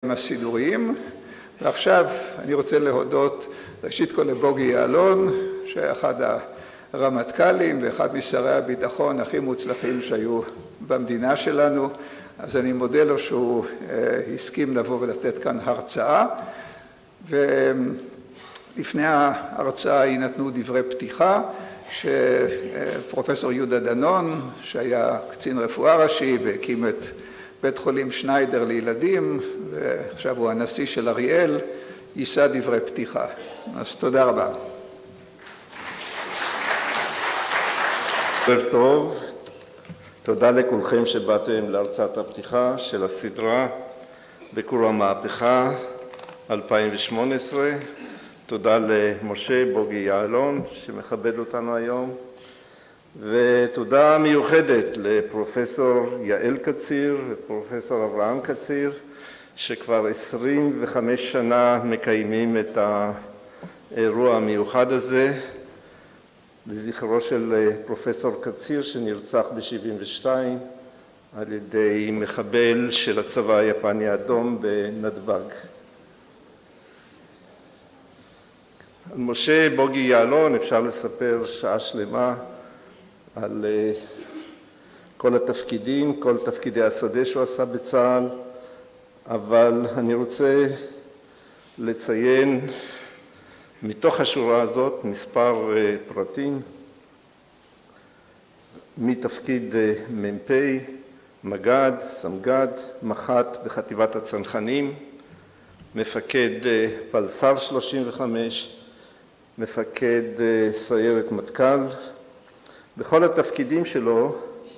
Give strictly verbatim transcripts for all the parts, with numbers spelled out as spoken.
הדברים הסידוריים. ועכשיו אני רוצה להודות ראשית כל לבוגי יעלון, שאחד הרמטכ"לים ואחד משרי הביטחון הכי מוצלחים שהיו במדינה שלנו. אז אני מודה לו שהוא הסכים לבוא ולתת כאן הרצאה. ולפני ההרצאה יינתנו דברי פתיחה, שפרופסור יהודה דנון, שהיה קצין רפואה ראשי והקים את בית חולים שניידר לילדים, ועכשיו הוא הנשיא של אריאל, יישא דברי פתיחה. אז תודה רבה. ערב טוב, תודה לכולכם שבאתם להרצאת הפתיחה של הסדרה ביקור המהפכה אלפיים ושמונה עשרה. תודה למשה בוגי יעלון שמכבד אותנו היום, ותודה מיוחדת לפרופסור יעל קציר ופרופסור אברהם קציר, שכבר עשרים וחמש שנה מקיימים את האירוע המיוחד הזה, לזכרו של פרופסור קציר שנרצח ב-שבעים ושתיים על ידי מחבל של הצבא היפני האדום בנתב"ג. על משה בוגי יעלון אפשר לספר שעה שלמה על כל התפקידים, כל תפקידי השדה שהוא עשה בצה"ל, אבל אני רוצה לציין מתוך השורה הזאת מספר פרטים, מתפקיד מ"פ, מג"ד, סמג"ד, מח"ט בחטיבת הצנחנים, מפקד פלס"ר שלושים וחמש, מפקד סיירת מטכ"ל. בכל התפקידים שלו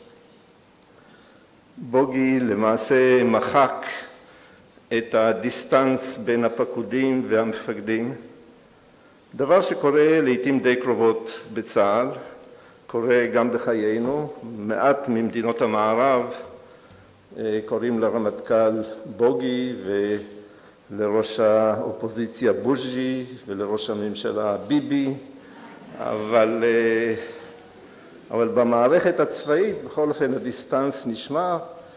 בוגי למעשה מחק את הדיסטנס בין הפקודים והמפקדים, דבר שקורה לעתים די קרובות בצה"ל, קורה גם בחיינו. מעט ממדינות המערב קוראים לרמטכ"ל בוגי ולראש האופוזיציה בוז'י ולראש הממשלה ביבי, אבל, אבל במערכת הצבאית בכל אופן הדיסטנס נשמע,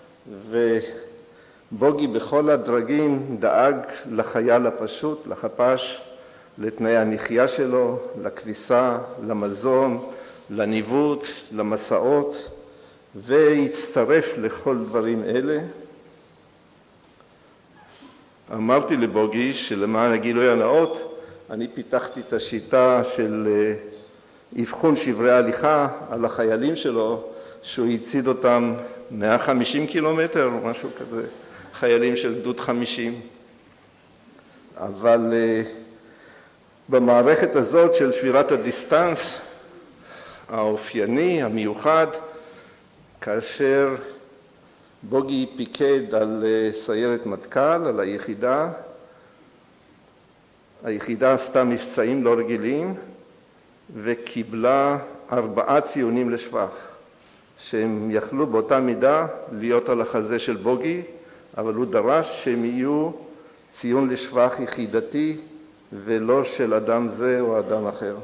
ובוגי בכל הדרגים דאג לחייל הפשוט, לחפ"ש, לתנאי המחיה שלו, לכביסה, למזון, לניווט, למסעות, והצטרף לכל דברים אלה. אמרתי לבוגי שלמען הגילוי הנאות, אני פיתחתי את השיטה של אבחון שברי הליכה על החיילים שלו, שהוא הציד אותם מאה וחמישים קילומטר או משהו כזה, חיילים של גדוד חמישים. אבל במערכת הזאת של שבירת הדיסטנס, האופייני, המיוחד, כאשר בוגי פיקד על סיירת מטכ"ל, על היחידה, היחידה עשתה מבצעים לא רגילים וקיבלה ארבעה ציונים לשבח, שהם יכלו באותה מידה להיות על החזה של בוגי, אבל הוא דרש שהם יהיו ציון לשבח יחידתי ולא של אדם זה או אדם אחר.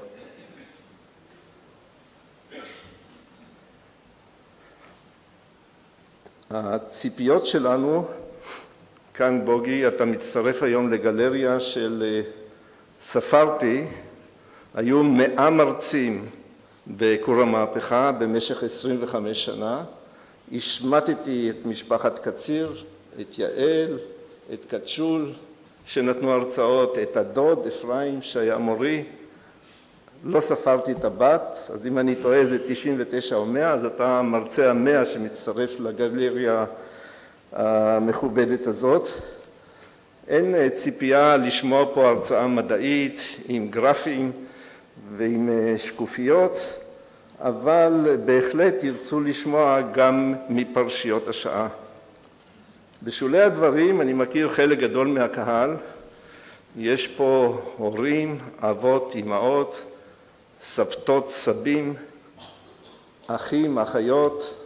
הציפיות שלנו, כאן בוגי, אתה מצטרף היום לגלריה של ספרתי, היו מאה מרצים בקור המהפכה במשך עשרים וחמש שנה. השמטתי את משפחת קציר, את יעל, את קצ'ול, שנתנו הרצאות, את הדוד אפרים שהיה מורי. לא ספרתי את הבת, אז אם אני טועה זה תשעים ותשע או מאה, אז אתה המרצה המאה שמצטרף לגלריה המכובדת הזאת. אין ציפייה לשמוע פה הרצאה מדעית עם גרפים ועם שקופיות, אבל בהחלט ירצו לשמוע גם מפרשיות השעה. בשולי הדברים אני מכיר חלק גדול מהקהל, יש פה הורים, אבות, אמהות, סבתות, סבים, אחים, אחיות,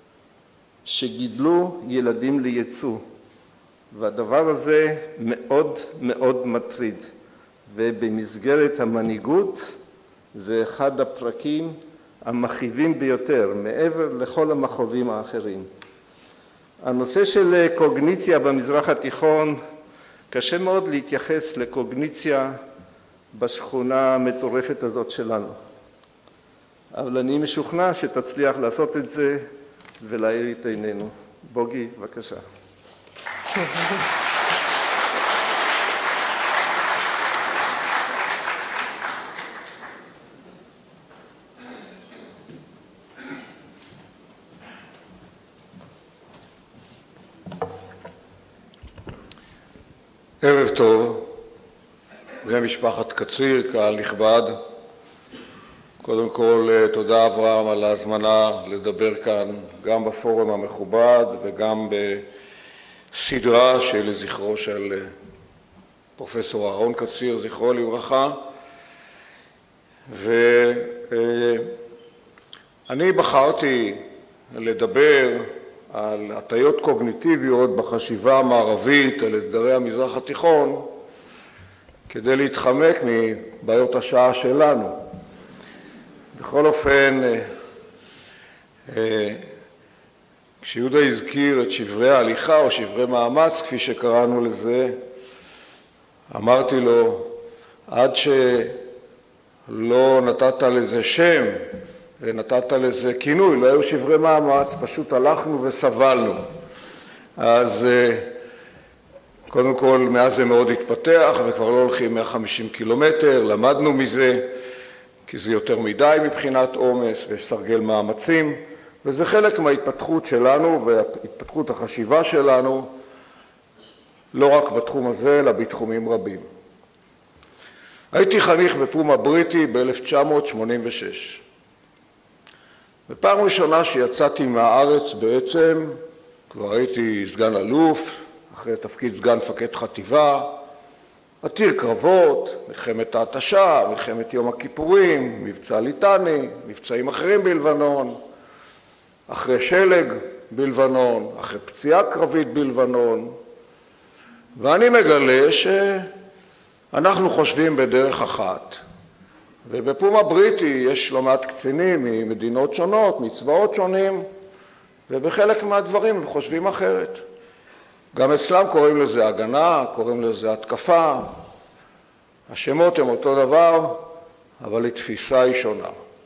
שגידלו ילדים לייצוא, והדבר הזה מאוד מאוד מטריד, ובמסגרת המנהיגות זה אחד הפרקים המכאיבים ביותר, מעבר לכל המכאובים האחרים. הנושא של קוגניציה במזרח התיכון קשה מאוד להתייחס לקוגניציה בשכונה המטורפת הזאת שלנו. אבל אני משוכנע שתצליח לעשות את זה ולהאיר את עינינו. בוגי, בבקשה. ערב טוב, בני משפחת קציר, קהל נכבד. קודם כל, תודה אברהם על ההזמנה לדבר כאן גם בפורום המכובד וגם בסדרה של זכרו של פרופסור אהרון קציר, זכרו לברכה. ואני בחרתי לדבר על הטיות קוגניטיביות בחשיבה המערבית על אתגרי המזרח התיכון כדי להתחמק מבעיות השעה שלנו. בכל אופן, כשיהודה הזכיר את שברי ההליכה או שברי מאמץ, כפי שקראנו לזה, אמרתי לו, עד שלא נתת לזה שם ונתת לזה כינוי, לא היו שברי מאמץ, פשוט הלכנו וסבלנו. אז קודם כל, מאז זה מאוד התפתח, וכבר לא הולכים מאה וחמישים קילומטר, למדנו מזה, כי זה יותר מדי מבחינת עומס, ויש סרגל מאמצים, וזה חלק מההתפתחות שלנו והתפתחות החשיבה שלנו, לא רק בתחום הזה, אלא בתחומים רבים. הייתי חניך בפום הבריטי ב-אלף תשע מאות שמונים ושש. בפעם ראשונה שיצאתי מהארץ בעצם, כבר הייתי סגן אלוף, אחרי תפקיד סגן מפקד חטיבה, עתיר קרבות, מלחמת ההתשה, מלחמת יום הכיפורים, מבצע ליטני, מבצעים אחרים בלבנון, אחרי שלג בלבנון, אחרי פציעה קרבית בלבנון, ואני מגלה שאנחנו חושבים בדרך אחת. ובפום הבריטי יש לא מעט קצינים ממדינות שונות, מצבאות שונים, ובחלק מהדברים הם חושבים אחרת. גם אצלם קוראים לזה הגנה, קוראים לזה התקפה. השמות הם אותו דבר, אבל התפיסה היא שונה.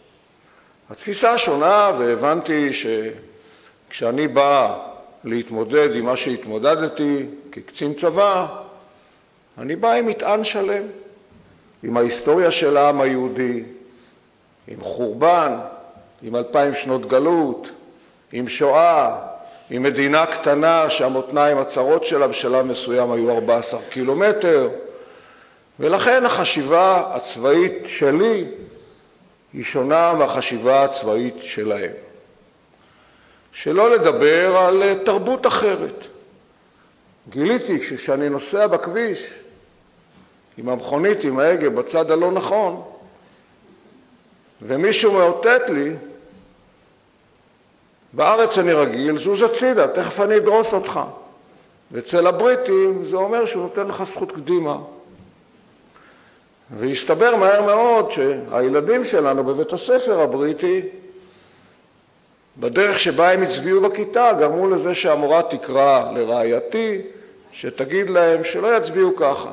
התפיסה שונה, והבנתי שכשאני בא להתמודד עם מה שהתמודדתי כקצין צבא, אני בא עם מטען שלם, עם ההיסטוריה של העם היהודי, עם חורבן, עם אלפיים שנות גלות, עם שואה, עם מדינה קטנה שהמותניים הצרות שלה בשלב מסוים היו ארבעה עשר קילומטר, ולכן החשיבה הצבאית שלי היא שונה מהחשיבה הצבאית שלהם. שלא לדבר על תרבות אחרת. גיליתי שכשאני נוסע בכביש עם המכונית, עם ההגה בצד הלא נכון, ומישהו מאותת לי, בארץ אני רגיל, זוז הצידה, תכף אני אדרוס אותך. ואצל הבריטים זה אומר שהוא נותן לך זכות קדימה. והסתבר מהר מאוד שהילדים שלנו בבית הספר הבריטי, בדרך שבה הם הצביעו בכיתה, גרמו לזה שהמורה תקרא לרעייתי, שתגיד להם שלא יצביעו ככה.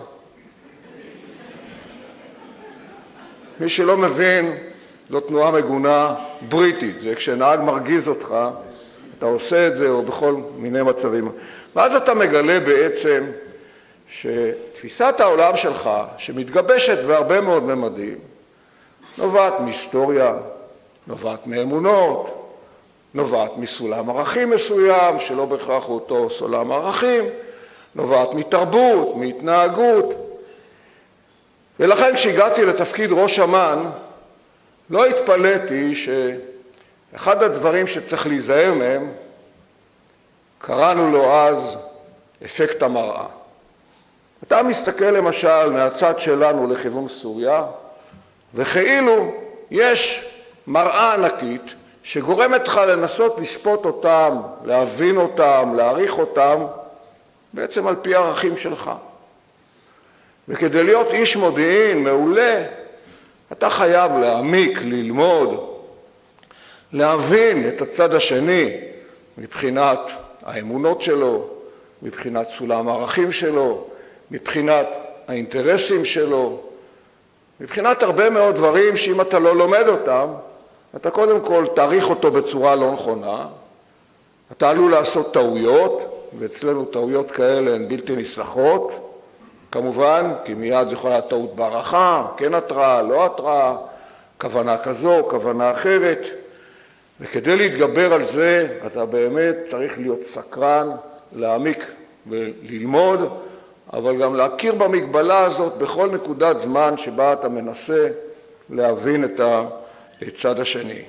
מי שלא מבין, זו תנועה מגונה בריטית. זה כשנהג מרגיז אותך, אתה עושה את זה, או בכל מיני מצבים. ואז אתה מגלה בעצם שתפיסת העולם שלך, שמתגבשת בהרבה מאוד ממדים, נובעת מהיסטוריה, נובעת מאמונות, נובעת מסולם ערכים מסוים, שלא בהכרח הוא אותו סולם ערכים, נובעת מתרבות, מהתנהגות. ולכן כשהגעתי לתפקיד ראש אמ"ן, לא התפלאתי שאחד הדברים שצריך להיזהר מהם, קראנו לו אז אפקט המראה. אתה מסתכל למשל מהצד שלנו לכיוון סוריה, וכאילו יש מראה ענקית שגורמת לך לנסות לשפוט אותם, להבין אותם, להעריך אותם, בעצם על פי הערכים שלך. וכדי להיות איש מודיעין מעולה, אתה חייב להעמיק, ללמוד, להבין את הצד השני מבחינת האמונות שלו, מבחינת סולם הערכים שלו, מבחינת האינטרסים שלו, מבחינת הרבה מאוד דברים שאם אתה לא לומד אותם, אתה קודם כל תעריך אותו בצורה לא נכונה, אתה עלול לעשות טעויות, ואצלנו טעויות כאלה הן בלתי נסלחות, כמובן, כי מיד זה יכולה להיות טעות בערכה, כן התראה, לא התראה, כוונה כזו, כוונה אחרת, וכדי להתגבר על זה, אתה באמת צריך להיות סקרן, להעמיק וללמוד, אבל גם להכיר במגבלה הזאת בכל נקודת זמן שבה אתה מנסה להבין את הצד השני.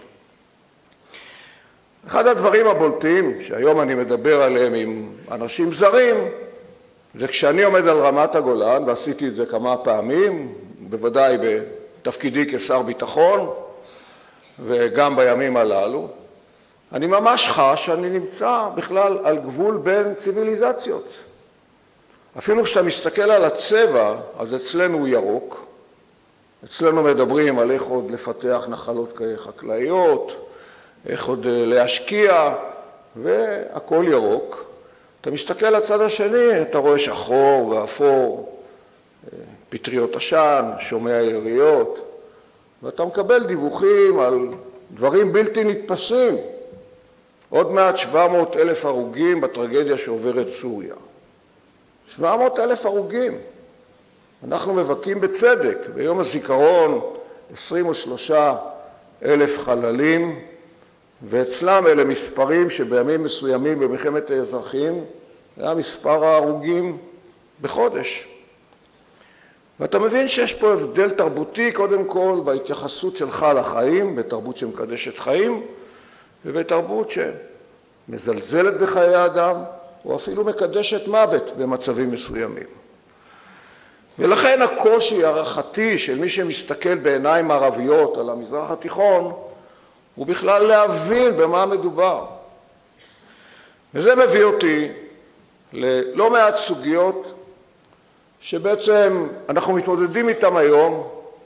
אחד הדברים הבולטים שהיום אני מדבר עליהם עם אנשים זרים, זה כשאני עומד על רמת הגולן, ועשיתי את זה כמה פעמים, בוודאי בתפקידי כשר ביטחון, וגם בימים הללו, אני ממש חש שאני נמצא בכלל על גבול בין ציוויליזציות. אפילו כשאתה מסתכל על הצבע, אז אצלנו הוא ירוק. אצלנו מדברים על איך עוד לפתח נחלות חקלאיות, איך עוד להשקיע, והכל ירוק. אתה מסתכל לצד השני, אתה רואה שחור ואפור, פטריות עשן, שומע יריות, ואתה מקבל דיווחים על דברים בלתי נתפסים. עוד מעט שבע מאות אלף הרוגים בטרגדיה שעוברת סוריה. שבע מאות אלף הרוגים. אנחנו מבכים בצדק, ביום הזיכרון עשרים ושלושה אלף חללים, ואצלם אלה מספרים שבימים מסוימים במלחמת האזרחים, היה מספר ההרוגים בחודש. ואתה מבין שיש פה הבדל תרבותי, קודם כל בהתייחסות שלך לחיים, בתרבות שמקדשת חיים, ובתרבות שמזלזלת בחיי האדם, או אפילו מקדשת מוות במצבים מסוימים. ולכן הקושי הערכתי של מי שמסתכל בעיניים ערביות על המזרח התיכון, הוא בכלל להבין במה מדובר. וזה מביא אותי ללא מעט סוגיות שבעצם אנחנו מתמודדים איתן היום,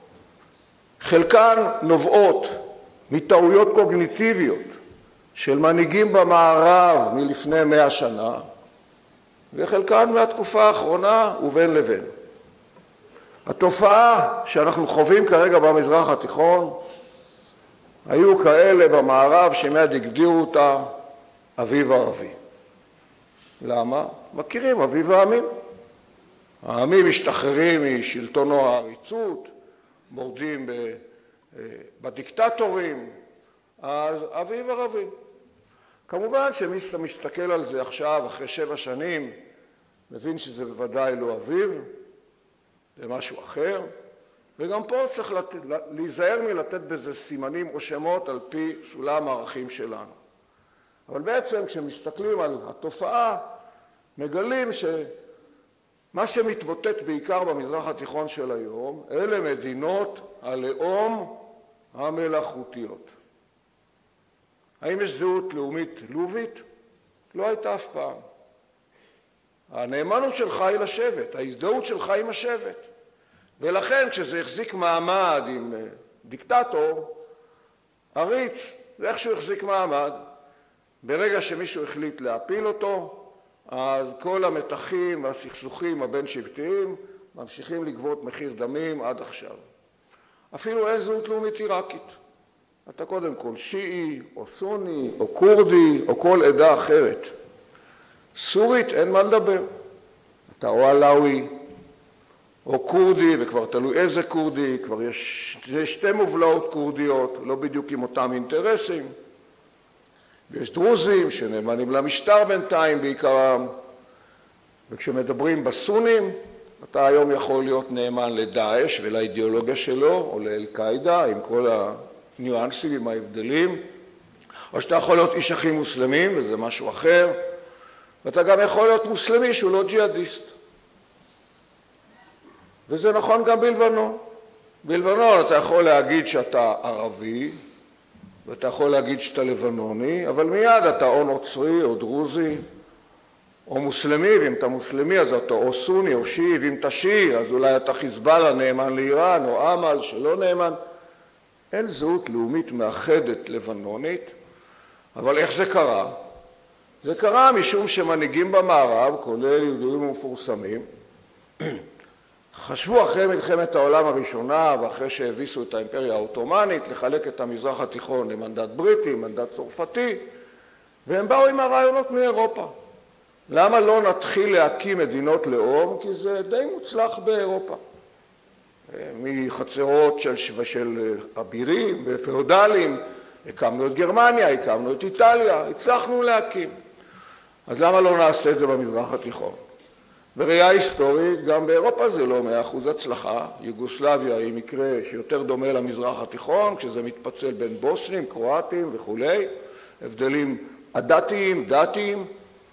חלקן נובעות מטעויות קוגניטיביות של מנהיגים במערב מלפני מאה שנה, וחלקן מהתקופה האחרונה ובין לבין. התופעה שאנחנו חווים כרגע במזרח התיכון, היו כאלה במערב שמיד הגדירו אותה אביב ערבי. למה? מכירים אביב העמים. העמים משתחררים משלטונו העריצות, מורדים בדיקטטורים, אז אביב ערבי. כמובן שמי שמסתכל על זה עכשיו, אחרי שבע שנים, מבין שזה בוודאי לא אביב, זה משהו אחר, וגם פה צריך לת... להיזהר מלתת בזה סימנים או שמות על פי סולם הערכים שלנו. אבל בעצם כשמסתכלים על התופעה, מגלים שמה שמתבוטט בעיקר במזרח התיכון של היום, אלה מדינות הלאום המלאכותיות. האם יש זהות לאומית לובית? לא הייתה אף פעם. הנאמנות שלך היא לשבט, ההזדהות שלך עם השבט. ולכן כשזה החזיק מעמד עם דיקטטור, עריץ, זה איך שהוא החזיק מעמד. ברגע שמישהו החליט להפיל אותו, אז כל המתחים והסכסוכים הבין שבטיים ממשיכים לגבות מחיר דמים עד עכשיו. אפילו אין זהות לאומית עיראקית. אתה קודם כל שיעי, או סוני, או קורדי, או כל עדה אחרת. סורית אין מה לדבר. אתה או עלאווי, או קורדי, וכבר תלוי איזה קורדי, כבר יש שתי מובלעות קורדיות, לא בדיוק עם אותם אינטרסים. ויש דרוזים שנאמנים למשטר בינתיים בעיקרם. וכשמדברים בסונים, אתה היום יכול להיות נאמן לדאעש ולאידיאולוגיה שלו, או לאל-קאידה, עם כל הניואנסים, עם ההבדלים. או שאתה יכול להיות איש אחים מוסלמים, וזה משהו אחר. ואתה גם יכול להיות מוסלמי שהוא לא ג'יהאדיסט. וזה נכון גם בלבנון. בלבנון אתה יכול להגיד שאתה ערבי, ואתה יכול להגיד שאתה לבנוני, אבל מיד אתה או נוצרי או דרוזי, או מוסלמי, ואם אתה מוסלמי אז אתה או סוני או שיעי, ואם אתה שיעי אז אולי אתה חיזבאללה נאמן לאיראן, או אמל שלא נאמן. אין זהות לאומית מאחדת לבנונית, אבל איך זה קרה? זה קרה משום שמנהיגים במערב, כולל יהודים ומפורסמים, חשבו אחרי מלחמת העולם הראשונה ואחרי שהביסו את האימפריה העות'מאנית לחלק את המזרח התיכון למנדט בריטי, מנדט צרפתי, והם באו עם הרעיונות מאירופה. למה לא נתחיל להקים מדינות לאום? כי זה די מוצלח באירופה. מחצרות של, של אבירים ופאודלים, הקמנו את גרמניה, הקמנו את איטליה, הצלחנו להקים. אז למה לא נעשה את זה במזרח התיכון? בראייה היסטורית, גם באירופה זה לא מאה אחוז הצלחה. יוגוסלביה היא מקרה שיותר דומה למזרח התיכון, כשזה מתפצל בין בוסנים, קרואטים וכו', הבדלים עדתיים, דתיים.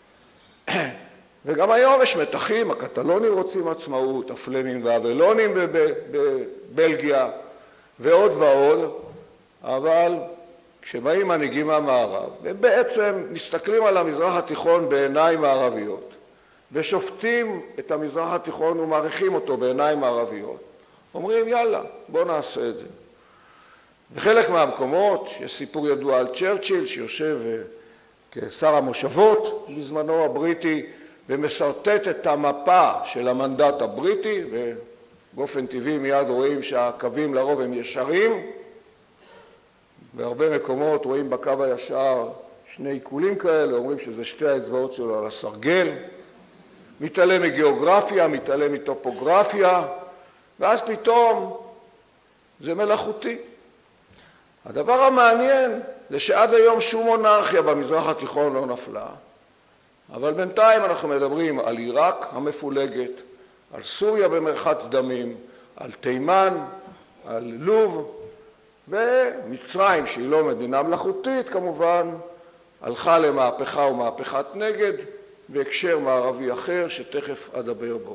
וגם היום יש מתחים, הקטלונים רוצים עצמאות, הפלמים והאבלונים בבלגיה ועוד ועוד, אבל כשבאים מנהיגים מהמערב, הם בעצם מסתכלים על המזרח התיכון בעיניים מערביות, ושופטים את המזרח התיכון ומעריכים אותו בעיניים מערביות. אומרים, יאללה, בוא נעשה את זה. בחלק מהמקומות, יש סיפור ידוע על צ'רצ'יל, שיושב כשר המושבות בזמנו הבריטי, ומסרטט את המפה של המנדט הבריטי, ובאופן טבעי מיד רואים שהקווים לרוב הם ישרים. בהרבה מקומות רואים בקו הישר שני עיקולים כאלה, אומרים שזה שתי האצבעות שלו על הסרגל. מתעלם מגיאוגרפיה, מתעלם מטופוגרפיה, ואז פתאום זה מלאכותי. הדבר המעניין זה שעד היום שום מונרכיה במזרח התיכון לא נפלה, אבל בינתיים אנחנו מדברים על עיראק המפולגת, על סוריה במרחץ דמים, על תימן, על לוב, ומצרים שהיא לא מדינה מלאכותית כמובן, הלכה למהפכה ומהפכת נגד, בהקשר מערבי אחר שתכף אדבר בו.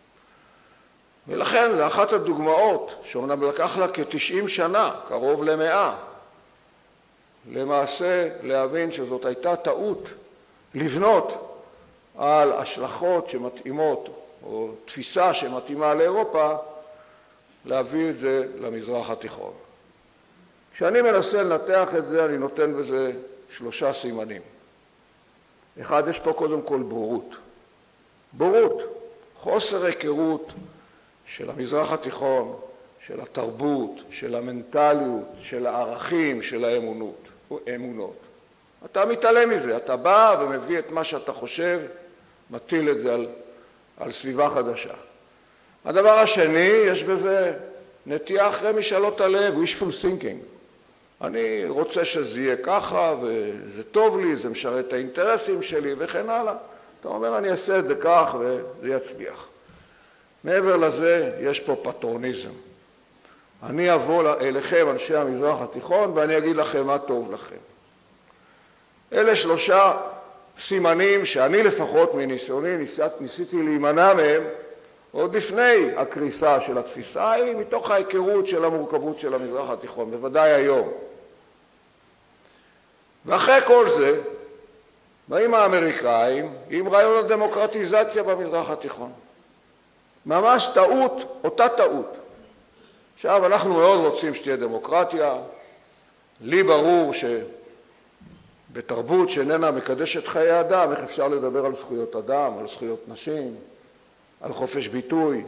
ולכן זה אחת הדוגמאות שאומנם לקח לה כ-תשעים שנה, קרוב למאה, למעשה להבין שזאת הייתה טעות לבנות על השלכות שמתאימות או תפיסה שמתאימה לאירופה, להביא את זה למזרח התיכון. כשאני מנסה לנתח את זה אני נותן בזה שלושה סימנים. אחד, יש פה קודם כל בורות. בורות, חוסר היכרות של המזרח התיכון, של התרבות, של המנטליות, של הערכים, של האמונות. אמונות. אתה מתעלם מזה, אתה בא ומביא את מה שאתה חושב, מטיל את זה על, על סביבה חדשה. הדבר השני, יש בזה נטייה אחרי משאלות הלב, wishful thinking. אני רוצה שזה יהיה ככה, וזה טוב לי, זה משרת את האינטרסים שלי, וכן הלאה. אתה אומר, אני אעשה את זה כך, וזה יצליח. מעבר לזה, יש פה פטרוניזם. אני אבוא אליכם, אנשי המזרח התיכון, ואני אגיד לכם מה טוב לכם. אלה שלושה סימנים שאני לפחות מניסיוני ניסיתי להימנע מהם, עוד לפני הקריסה של התפיסה היא, מתוך ההיכרות של המורכבות של המזרח התיכון, בוודאי היום. ואחרי כל זה, באים האמריקאים עם רעיון הדמוקרטיזציה במזרח התיכון. ממש טעות, אותה טעות. עכשיו, אנחנו מאוד רוצים שתהיה דמוקרטיה. לי ברור שבתרבות שאיננה מקדשת חיי אדם, איך אפשר לדבר על זכויות אדם, על זכויות נשים, על חופש ביטוי.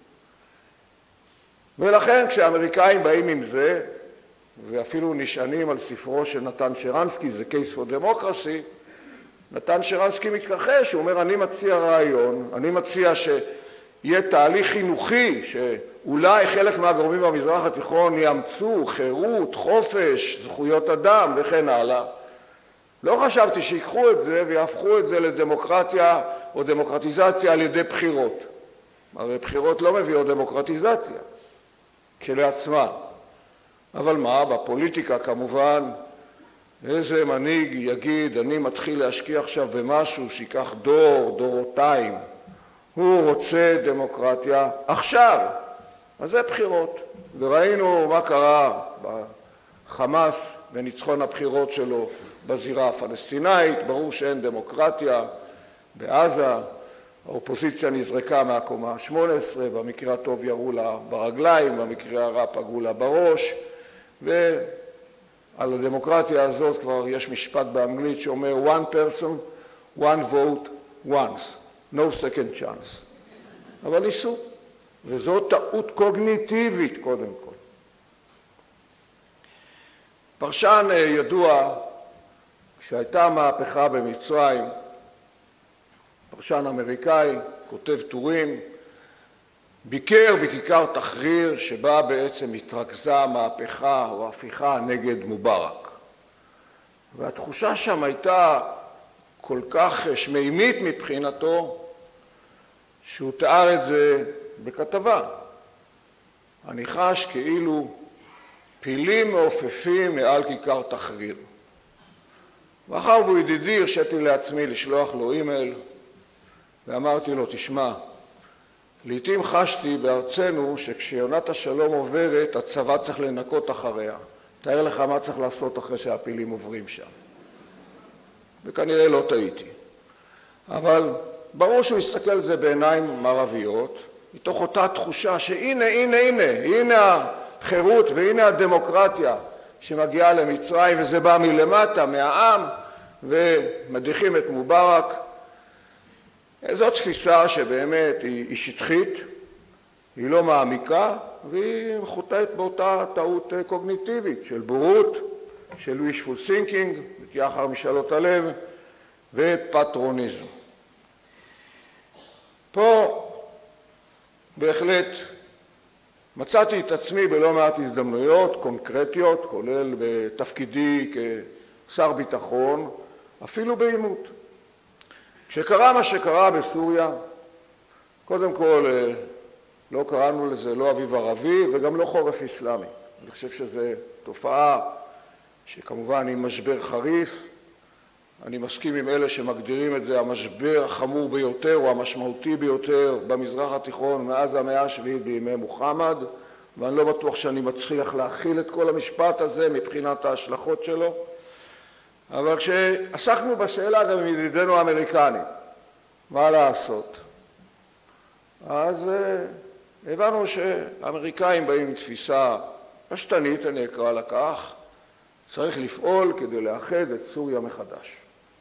ולכן כשהאמריקאים באים עם זה, ואפילו נשענים על ספרו של נתן שרנסקי, זה Case for Democracy, נתן שרנסקי מתכחש, הוא אומר, אני מציע רעיון, אני מציע שיהיה תהליך חינוכי, שאולי חלק מהגורמים במזרח התיכון יאמצו חירות, חופש, זכויות אדם וכן הלאה. לא חשבתי שיקחו את זה ויהפכו את זה לדמוקרטיה או דמוקרטיזציה על ידי בחירות. הרי בחירות לא מביאות דמוקרטיזציה כשלעצמה. אבל מה, בפוליטיקה כמובן, איזה מנהיג יגיד, אני מתחיל להשקיע עכשיו במשהו שיקח דור, דורותיים. הוא רוצה דמוקרטיה עכשיו. אז זה בחירות. וראינו מה קרה בחמאס וניצחון הבחירות שלו בזירה הפלסטינאית. ברור שאין דמוקרטיה בעזה. האופוזיציה נזרקה מהקומה ה-שמונה עשרה, במקרה הטוב ירו לה ברגליים, במקרה הרע פגעו לה בראש. ועל הדמוקרטיה הזאת כבר יש משפט באנגלית שאומר one person, one vote, once, no second chance. אבל ניסו, וזו טעות קוגניטיבית קודם כל. פרשן ידוע, כשהייתה מהפכה במצרים, פרשן אמריקאי, כותב טורים, ביקר בכיכר תחריר שבה בעצם התרכזה מהפכה או הפיכה נגד מובארק. והתחושה שם הייתה כל כך שמימית מבחינתו, שהוא תיאר את זה בכתבה. אני חש כאילו פילים מעופפים מעל כיכר תחריר. ואחר והוא ידידי, הרשיתי לעצמי לשלוח לו אימייל, ואמרתי לו, תשמע, לעתים חשתי בארצנו שכשיונת השלום עוברת, הצבא צריך לנקות אחריה. תאר לך מה צריך לעשות אחרי שהפילים עוברים שם. וכנראה לא טעיתי. אבל ברור שהוא הסתכל על זה בעיניים מערביות, מתוך אותה תחושה שהנה, הנה, הנה, הנה החירות והנה הדמוקרטיה שמגיעה למצרים, וזה בא מלמטה, מהעם, ומדיחים את מובארק. זו תפיסה שבאמת היא, היא שטחית, היא לא מעמיקה, והיא חוטאת באותה טעות קוגניטיבית של בורות, של wishful thinking, נטייה אחר משאלות הלב, ופטרוניזם. פה בהחלט מצאתי את עצמי בלא מעט הזדמנויות קונקרטיות, כולל בתפקידי כשר ביטחון, אפילו בעימות. כשקרה מה שקרה בסוריה, קודם כל לא קראנו לזה לא אביב ערבי וגם לא חורף אסלאמי. אני חושב שזו תופעה שכמובן היא משבר חריף. אני מסכים עם אלה שמגדירים את זה המשבר החמור ביותר או המשמעותי ביותר במזרח התיכון מאז המאה השביעית בימי מוחמד, ואני לא בטוח שאני מצליח להכיל את כל המשפט הזה מבחינת ההשלכות שלו. אבל כשעסקנו בשאלה גם עם ידידינו האמריקנים, מה לעשות? אז הבנו שהאמריקאים באים עם תפיסה פשטנית, אני אקרא לה כך, צריך לפעול כדי לאחד את סוריה מחדש.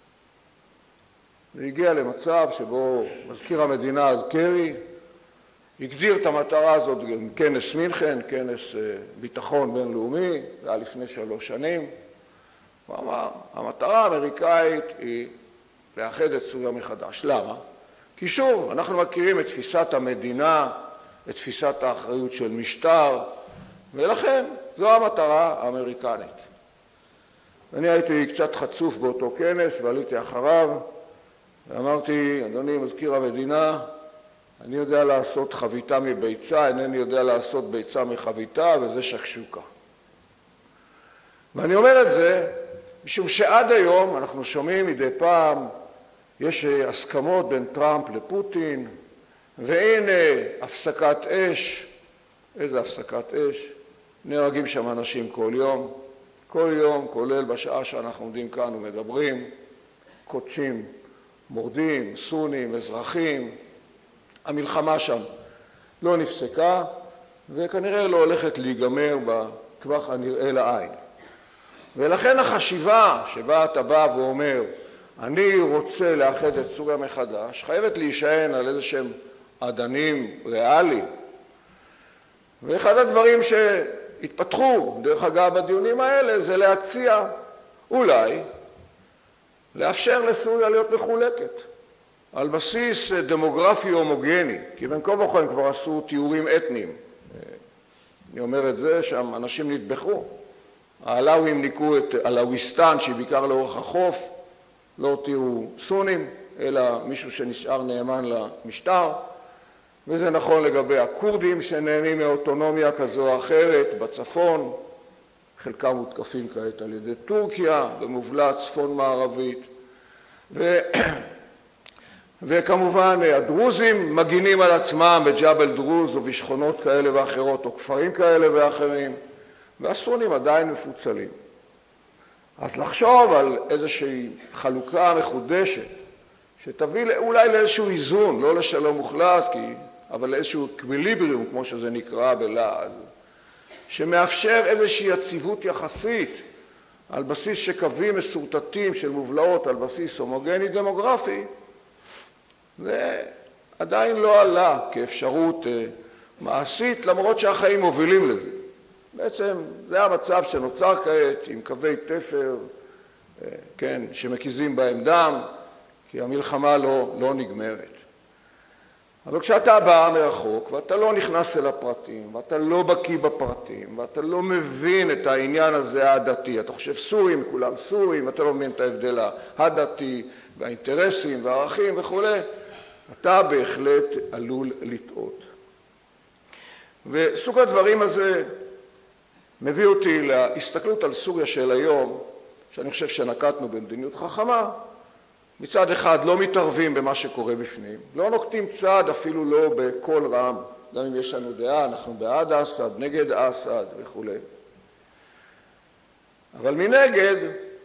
והגיע למצב שבו מזכיר המדינה אז קרי הגדיר את המטרה הזאת עם כנס מינכן, כנס ביטחון בינלאומי, זה היה לפני שלוש שנים. הוא אמר, המטרה האמריקאית היא לאחד את סוריה מחדש. למה? כי שוב, אנחנו מכירים את תפיסת המדינה, את תפיסת האחריות של משטר, ולכן זו המטרה האמריקנית. אני הייתי קצת חצוף באותו כנס ועליתי אחריו, ואמרתי, אדוני מזכיר המדינה, אני יודע לעשות חביתה מביצה, אינני יודע לעשות ביצה מחביתה, וזה שקשוקה. ואני אומר את זה משום שעד היום אנחנו שומעים מדי פעם, יש הסכמות בין טראמפ לפוטין, והנה הפסקת אש. איזה הפסקת אש? נהרגים שם אנשים כל יום, כל יום, כולל בשעה שאנחנו עומדים כאן ומדברים, קודשים, מורדים, סונים, אזרחים. המלחמה שם לא נפסקה, וכנראה לא הולכת להיגמר בטווח הנראה לעין. ולכן החשיבה שבה אתה בא ואומר, אני רוצה לאחד את סוריה מחדש, חייבת להישען על איזה שהם אדנים ריאליים. ואחד הדברים שהתפתחו, דרך אגב, בדיונים האלה, זה להציע, אולי, לאפשר לסוריה להיות מחולקת, על בסיס דמוגרפי הומוגני, כי בין כה וכה הם כבר עשו תיאורים אתניים. אני אומר את זה, שם אנשים נטבחו. העלאווים ניקו את אלאוויסטן, שהיא בעיקר לאורך החוף, לא הותירו סונים, אלא מישהו שנשאר נאמן למשטר, וזה נכון לגבי הכורדים שנהנים מאוטונומיה כזו או אחרת בצפון, חלקם מותקפים כעת על ידי טורקיה, במובלע צפון מערבית, ו... וכמובן הדרוזים מגינים על עצמם בג'בל דרוז או בשכונות כאלה ואחרות או כפרים כאלה ואחרים, והסונים עדיין מפוצלים. אז לחשוב על איזושהי חלוקה מחודשת, שתביא אולי לאיזשהו איזון, לא לשלום מוחלט, כי, אבל לאיזשהו אקוויליבריום, כמו שזה נקרא בלעז, שמאפשר איזושהי יציבות יחסית, על בסיס שקווים מסורטטים של מובלעות, על בסיס הומוגני דמוגרפי, זה עדיין לא עלה כאפשרות מעשית, למרות שהחיים מובילים לזה. בעצם זה המצב שנוצר כעת עם קווי תפר, כן, שמקיזים בהם דם, כי המלחמה לא, לא נגמרת. אבל כשאתה בא מרחוק ואתה לא נכנס אל הפרטים, ואתה לא בקיא בפרטים, ואתה לא מבין את העניין הזה הדתי, אתה חושב סורים, כולם סורים, אתה לא מבין את ההבדל הדתי והאינטרסים והערכים וכו', אתה בהחלט עלול לטעות. וסוג הדברים הזה מביא אותי להסתכלות על סוריה של היום, שאני חושב שנקטנו במדיניות חכמה. מצד אחד לא מתערבים במה שקורה בפנים, לא נוקטים צעד אפילו לא בקול רם, גם אם יש לנו דעה, אנחנו בעד אסד, נגד אסד וכו'. אבל מנגד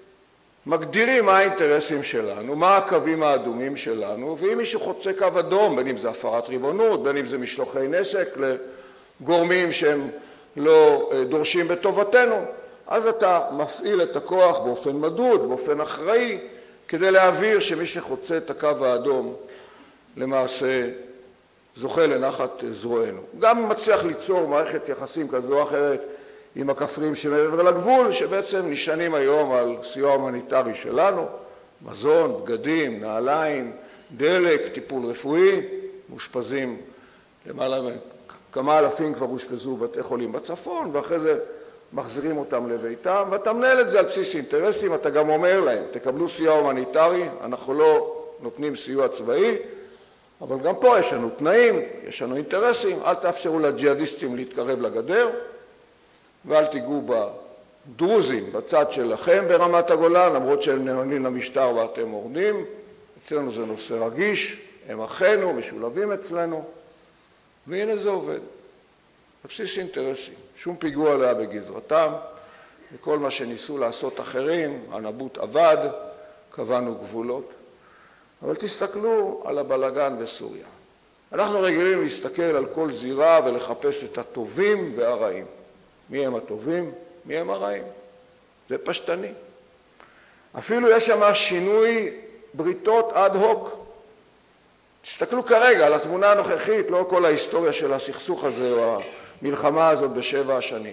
מגדירים מה האינטרסים שלנו, מה הקווים האדומים שלנו, ואם מישהו חוצה קו אדום, בין אם זה הפרת ריבונות, בין אם זה משלוחי נשק לגורמים שהם לא דורשים בטובתנו, אז אתה מפעיל את הכוח באופן מדוד, באופן אחראי, כדי להעביר שמי שחוצה את הקו האדום למעשה זוכה לנחת זרוענו. גם מצליח ליצור מערכת יחסים כזו או אחרת עם הכפרים שמעבר לגבול, שבעצם נשענים היום על סיוע הומניטרי שלנו, מזון, בגדים, נעליים, דלק, טיפול רפואי, מאושפזים למעלה מכמה אלפים כבר אושפזו בתי חולים בצפון, ואחרי זה מחזירים אותם לביתם, ואתה מנהל את זה על בסיס אינטרסים, אתה גם אומר להם, תקבלו סיוע הומניטרי, אנחנו לא נותנים סיוע צבאי, אבל גם פה יש לנו תנאים, יש לנו אינטרסים, אל תאפשרו לג'יהאדיסטים להתקרב לגדר, ואל תיגעו בדרוזים בצד שלכם ברמת הגולן, למרות שהם נאמנים למשטר ואתם מורדים, אצלנו זה נושא רגיש, הם אחינו, משולבים אצלנו, והנה זה עובד. בבסיס אינטרסים, שום פיגוע לא היה בגזרתם, וכל מה שניסו לעשות אחרים, הנבוט עבד, קבענו גבולות. אבל תסתכלו על הבלגן בסוריה. אנחנו רגילים להסתכל על כל זירה ולחפש את הטובים והרעים. מי הם הטובים? מי הם הרעים? זה פשטני. אפילו יש שם שינוי בריתות אד הוק. תסתכלו כרגע על התמונה הנוכחית, לא כל ההיסטוריה של הסכסוך הזה או המלחמה הזאת בשבע השנים.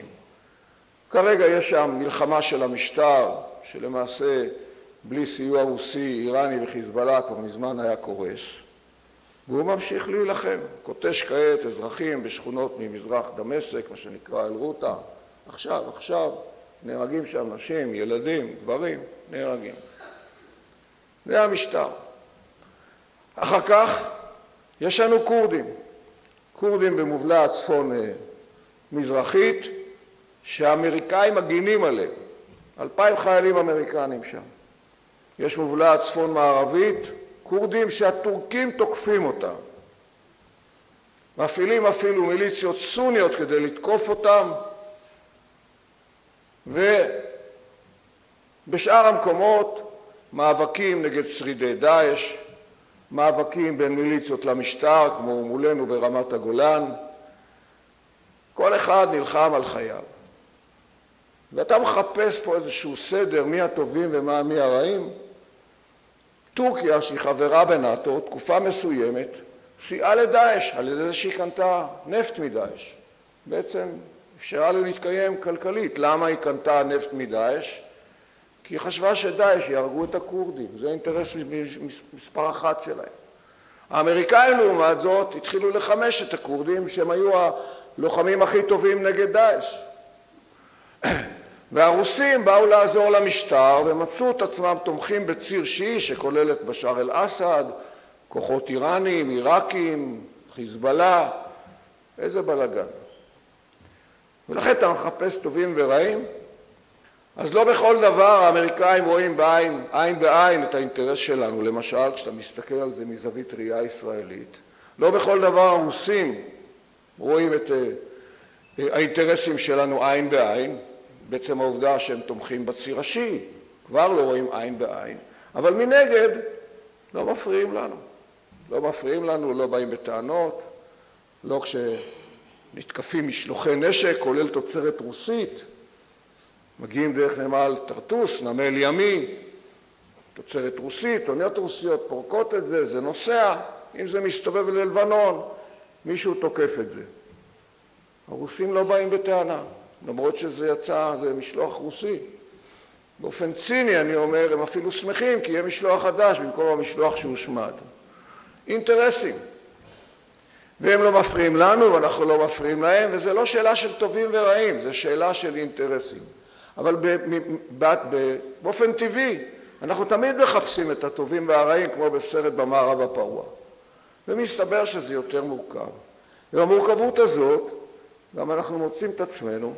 כרגע יש שם מלחמה של המשטר, שלמעשה בלי סיוע רוסי, איראני וחיזבאללה כבר מזמן היה קורס, והוא ממשיך להילחם, קוטש כעת אזרחים בשכונות ממזרח דמשק, מה שנקרא אל-רוטה, עכשיו, עכשיו, נהרגים שם נשים, ילדים, גברים, נהרגים. זה המשטר. אחר כך יש לנו קורדים, קורדים במובלע הצפון מזרחית, שהאמריקאים מגינים עליהם, אלפיים חיילים אמריקנים שם. יש מובלע הצפון מערבית, קורדים שהטורקים תוקפים אותם. מפעילים אפילו מיליציות סוניות כדי לתקוף אותם, ובשאר המקומות מאבקים נגד שרידי דאעש, מאבקים בין מיליציות למשטר, כמו מולנו ברמת הגולן. כל אחד נלחם על חייו. ואתה מחפש פה איזשהו סדר, מי הטובים ומה מי הרעים. טורקיה, שהיא חברה בנאטו, תקופה מסוימת, סייעה לדאעש, על ידי זה שהיא קנתה נפט מדאעש. בעצם אפשרה לו להתקיים כלכלית. למה היא קנתה נפט מדאעש? כי היא חשבה שדאעש יהרגו את הכורדים. זה אינטרס מספר אחת שלהם. האמריקאים לעומת זאת התחילו לחמש את הכורדים שהם היו הלוחמים הכי טובים נגד דאעש. והרוסים באו לעזור למשטר ומצאו את עצמם תומכים בציר שיעי שכולל את בשאר אל-אסד, כוחות איראנים, עיראקים, חיזבאללה. איזה בלגן. ולכן אתה מחפש טובים ורעים. אז לא בכל דבר האמריקאים רואים בעין, עין בעין את האינטרס שלנו. למשל, כשאתה מסתכל על זה מזווית ראייה ישראלית, לא בכל דבר הרוסים רואים את האינטרסים שלנו עין בעין, בעצם העובדה שהם תומכים בציר השיעי, כבר לא רואים עין בעין, אבל מנגד לא מפריעים לנו. לא מפריעים לנו, לא באים בטענות, לא כשנתקפים משלוחי נשק, כולל תוצרת רוסית, מגיעים דרך נמל טרטוס, נמל ימי, תוצרת רוסית, אוניות רוסיות פורקות את זה, זה נוסע, אם זה מסתובב ללבנון, מישהו תוקף את זה. הרוסים לא באים בטענה, למרות שזה יצא, זה משלוח רוסי. באופן ציני, אני אומר, הם אפילו שמחים, כי יהיה משלוח חדש במקום המשלוח שהושמד. אינטרסים. והם לא מפריעים לנו, ואנחנו לא מפריעים להם, וזה לא שאלה של טובים ורעים, זה שאלה של אינטרסים. אבל באופן טבעי, אנחנו תמיד מחפשים את הטובים והרעים, כמו בסרט במערב הפרוע. ומסתבר שזה יותר מורכב. ובמורכבות הזאת, גם אנחנו מוצאים את עצמנו,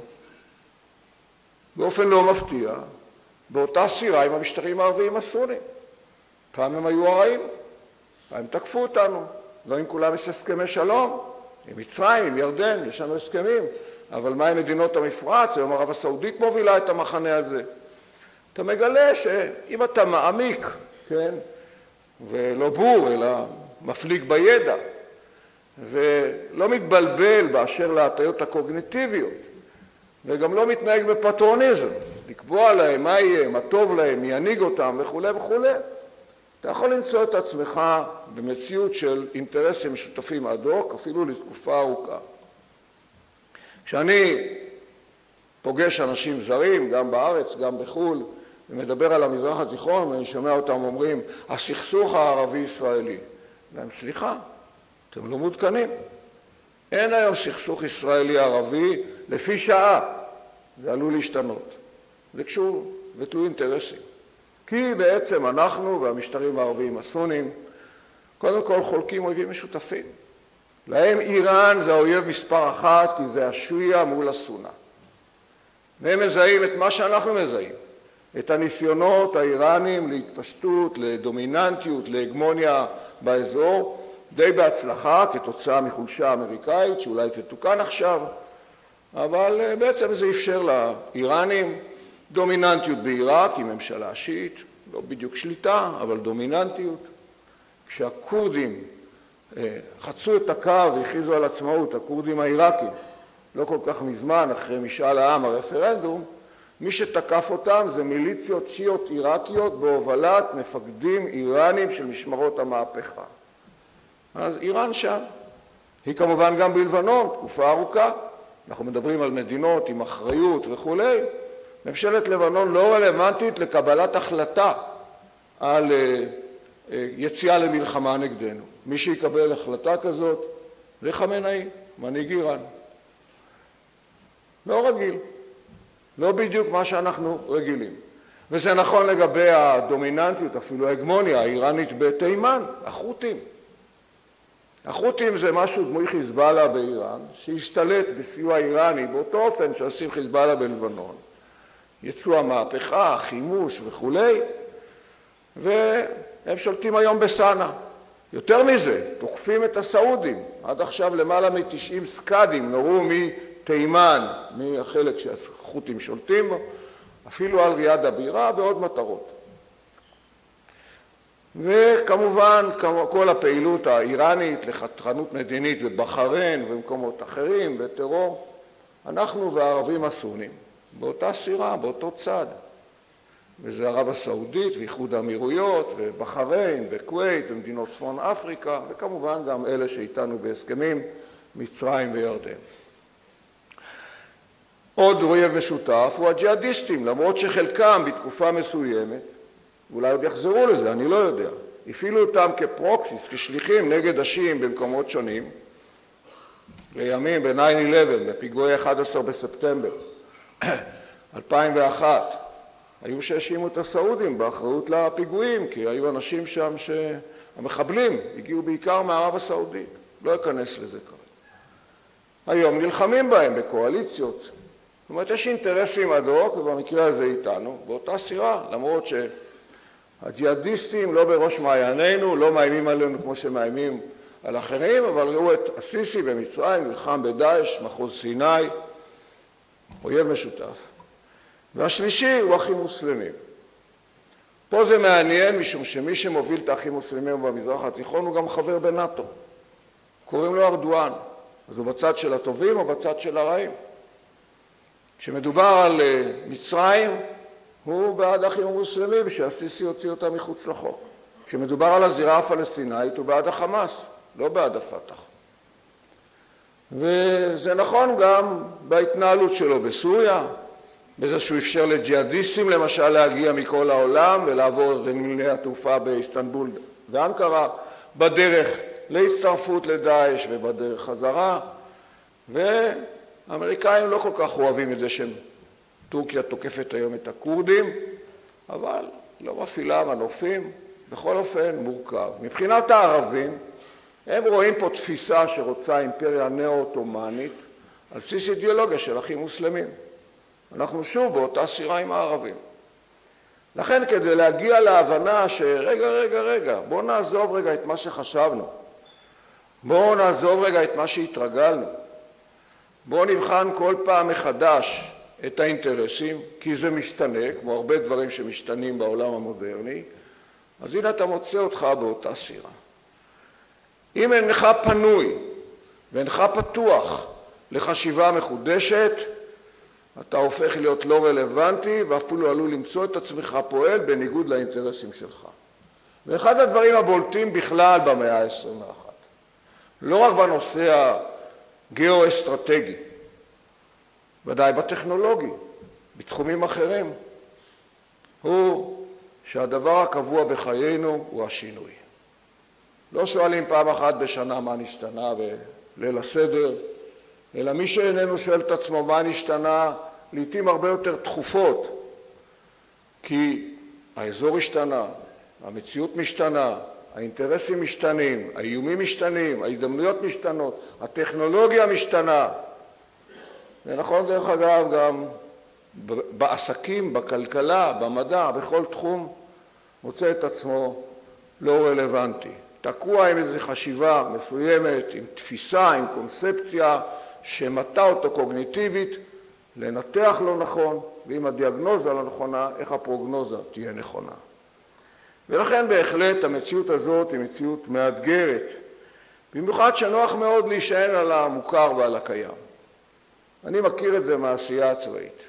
באופן לא מפתיע, באותה סירה עם המשטרים הערביים הסונים. פעם הם היו הרעים, פעם הם תקפו אותנו. לא עם כולם יש הסכמי שלום, עם מצרים, עם ירדן, יש לנו הסכמים, אבל מה עם מדינות המפרץ? היום ערב הסעודית מובילה את המחנה הזה. אתה מגלה שאם אתה מעמיק, כן, ולא בור, אלא מפליג בידע, ולא מתבלבל באשר להטיות הקוגניטיביות, וגם לא מתנהג בפטרוניזם, לקבוע להם מה יהיה, מה טוב להם, מי ינהיג אותם וכו' וכו', אתה יכול למצוא את עצמך במציאות של אינטרסים משותפים עד הוק, אפילו לתקופה ארוכה. כשאני פוגש אנשים זרים, גם בארץ, גם בחו"ל, ומדבר על המזרח התיכון, ואני שומע אותם אומרים, הסכסוך הערבי-ישראלי. והם, סליחה, אתם לא מעודכנים. אין היום סכסוך ישראלי-ערבי לפי שעה. זה עלול להשתנות. זה קשור ותלוי אינטרסים. כי בעצם אנחנו והמשטרים הערביים הסונים, קודם כל חולקים אויבים משותפים. להם איראן זה האויב מספר אחת, כי זה השויה מול הסונה. והם מזהים את מה שאנחנו מזהים, את הניסיונות האיראנים להתפשטות, לדומיננטיות, להגמוניה באזור, די בהצלחה כתוצאה מחולשה אמריקאית, שאולי תתוקן עכשיו, אבל בעצם זה אפשר לאיראנים דומיננטיות בעיראק, עם ממשלה שיעית, לא בדיוק שליטה, אבל דומיננטיות. כשהכורדים חצו את הקו והכריזו על עצמאות, הכורדים העיראקים, לא כל כך מזמן, אחרי משאל העם, הרפרנדום, מי שתקף אותם זה מיליציות שיעיות עיראקיות בהובלת מפקדים איראנים של משמרות המהפכה. אז איראן שם. היא כמובן גם בלבנון, תקופה ארוכה. אנחנו מדברים על מדינות עם אחריות וכו'. ממשלת לבנון לא רלוונטית לקבלת החלטה על יציאה למלחמה נגדנו. מי שיקבל החלטה כזאת זה חמינאי, מנהיג איראן. לא רגיל, לא בדיוק מה שאנחנו רגילים. וזה נכון לגבי הדומיננטיות, אפילו ההגמוניה האיראנית בתימן, החות'ים. החות'ים זה משהו דמוי חיזבאללה באיראן, שהשתלט בסיוע איראני באותו אופן שעושים חיזבאללה בלבנון. יצוא המהפכה, חימוש וכו', והם שולטים היום בסנה. יותר מזה, תוקפים את הסעודים. עד עכשיו למעלה מ-תשעים סקאדים נורו מתימן, מהחלק שהחות'ים שולטים בו, אפילו על ריאד הבירה ועוד מטרות. וכמובן כל הפעילות האיראנית לחתרנות מדינית בבחריין ובמקומות אחרים וטרור, אנחנו והערבים הסונים, באותה סירה, באותו צד. וזה ערב הסעודית ואיחוד האמירויות ובחריין וכווית ומדינות צפון אפריקה, וכמובן גם אלה שאיתנו בהסכמים, מצרים וירדן. עוד אויב משותף הוא הג'יהאדיסטים, למרות שחלקם בתקופה מסוימת, ואולי עוד יחזרו לזה, אני לא יודע, הפעילו אותם כפרוקסיס, כשליחים נגד השיעים במקומות שונים, לימים ב-תשע אחת עשרה, בפיגועי אחד עשר בספטמבר אלפיים ואחת, היו שהאשימו את הסעודים באחריות לפיגועים, כי היו אנשים שם שהמחבלים הגיעו בעיקר מערב הסעודית, לא אכנס לזה כרגע. היום נלחמים בהם בקואליציות, זאת אומרת, יש אינטרסים עד הוק, ובמקרה הזה איתנו, באותה סירה, למרות שהג'יהאדיסטים לא בראש מעיינינו, לא מאיימים עלינו כמו שמאיימים על אחרים, אבל ראו את הסיסי במצרים, נלחם בדאעש, מחוז סיני, אויב משותף. והשלישי הוא אחים מוסלמים. פה זה מעניין, משום שמי שמוביל את האחים מוסלמים במזרח התיכון הוא גם חבר בנאטו. קוראים לו ארדואן. אז הוא בצד של הטובים או בצד של הרעים. כשמדובר על מצרים, הוא בעד האחים המוסלמים, שהסיסי הוציא אותם מחוץ לחוק. כשמדובר על הזירה הפלסטינאית, הוא בעד החמאס. לא בעד הפתח. וזה נכון גם בהתנהלות שלו בסוריה, בזה שהוא אפשר לג'יהאדיסטים למשל להגיע מכל העולם ולעבור את נמלי התעופה באיסטנבול ואנקרה, בדרך להצטרפות לדאעש ובדרך חזרה, והאמריקאים לא כל כך אוהבים את זה שטורקיה תוקפת היום את הכורדים, אבל לא מפעילה מנופים, בכל אופן מורכב. מבחינת הערבים, הם רואים פה תפיסה שרוצה אימפריה נאו-אוטומנית על בסיס אידיאולוגיה של אחים מוסלמים. אנחנו שוב באותה סירה עם הערבים. לכן כדי להגיע להבנה שרגע, רגע, רגע, בואו נעזוב רגע את מה שחשבנו. בואו נעזוב רגע את מה שהתרגלנו. בואו נבחן כל פעם מחדש את האינטרסים, כי זה משתנה, כמו הרבה דברים שמשתנים בעולם המודרני, אז הנה אתה מוצא אותך באותה סירה. אם אינך פנוי ואינך פתוח לחשיבה מחודשת, אתה הופך להיות לא רלוונטי ואפילו עלול למצוא את עצמך פועל בניגוד לאינטרסים שלך. ואחד הדברים הבולטים בכלל במאה ה-עשרים ואחת, לא רק בנושא הגיאו-אסטרטגי, ודאי בטכנולוגי, בתחומים אחרים, הוא שהדבר הקבוע בחיינו הוא השינוי. לא שואלים פעם אחת בשנה מה נשתנה בליל הסדר, אלא מי שאיננו שואל את עצמו מה נשתנה, לעתים הרבה יותר תכופות, כי האזור השתנה, המציאות משתנה, האינטרסים משתנים, האיומים משתנים, ההזדמנויות משתנות, הטכנולוגיה משתנה. זה נכון דרך אגב גם בעסקים, בכלכלה, במדע, בכל תחום, מוצא את עצמו לא רלוונטי. תקוע עם איזו חשיבה מסוימת, עם תפיסה, עם קונספציה, שמטה אותו קוגניטיבית, לנתח לא נכון, ואם הדיאגנוזה לא נכונה, איך הפרוגנוזה תהיה נכונה. ולכן בהחלט המציאות הזאת היא מציאות מאתגרת, במיוחד שנוח מאוד להישען על המוכר ועל הקיים. אני מכיר את זה מהעשייה הצבאית.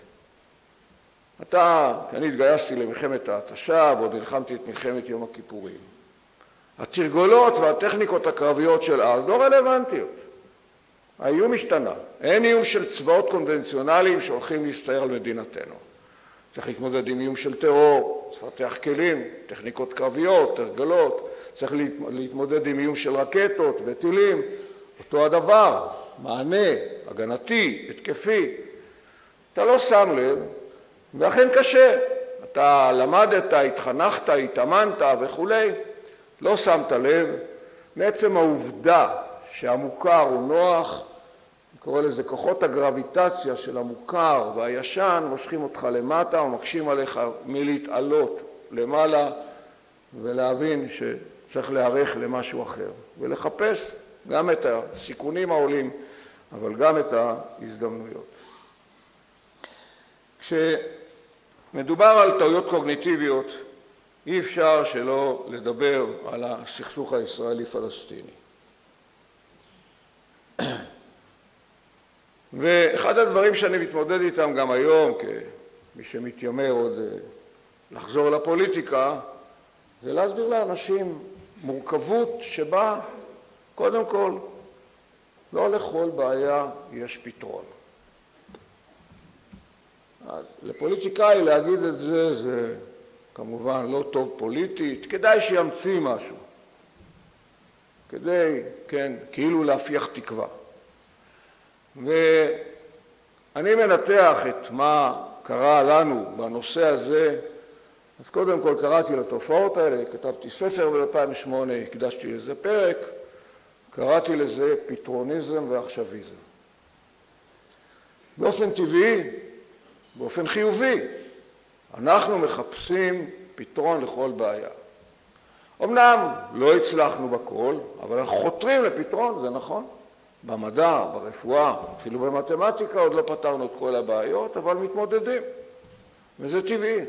אתה, אני התגייסתי למלחמת ההתשה, ועוד נלחמתי את מלחמת יום הכיפורים. התרגולות והטכניקות הקרביות של אז לא רלוונטיות. האיום השתנה. אין איום של צבאות קונבנציונליים שהולכים להסתער על מדינתנו. צריך להתמודד עם איום של טרור, לפתח כלים, טכניקות קרביות, תרגולות. צריך להתמודד עם איום של רקטות וטילים. אותו הדבר, מענה, הגנתי, התקפי. אתה לא שם לב, ואכן קשה. אתה למדת, התחנכת, התאמנת וכולי. לא שמת לב, מעצם העובדה שהמוכר הוא נוח, אני קורא לזה כוחות הגרביטציה של המוכר והישן, מושכים אותך למטה ומקשים עליך מלהתעלות למעלה, ולהבין שצריך להיערך למשהו אחר, ולחפש גם את הסיכונים העולים, אבל גם את ההזדמנויות. כשמדובר על טעויות קוגניטיביות, אי אפשר שלא לדבר על הסכסוך הישראלי-פלסטיני. ואחד הדברים שאני מתמודד איתם גם היום, כמי שמתיימר עוד לחזור לפוליטיקה, זה להסביר לאנשים מורכבות שבה, קודם כל, לא לכל בעיה יש פתרון. אז לפוליטיקאי להגיד את זה, זה כמובן לא טוב פוליטית, כדאי שימציא משהו. כדי, כן, כאילו להפיח תקווה. ואני מנתח את מה קרה לנו בנושא הזה, אז קודם כל קראתי לתופעות האלה, כתבתי ספר ב-אלפיים ושמונה, הקדשתי לזה פרק, קראתי לזה פתרוניזם ועכשוויזם. באופן טבעי, באופן חיובי, אנחנו מחפשים פתרון לכל בעיה. אמנם לא הצלחנו בכל, אבל אנחנו חותרים לפתרון, זה נכון. במדע, ברפואה, אפילו במתמטיקה עוד לא פתרנו את כל הבעיות, אבל מתמודדים. וזה טבעי.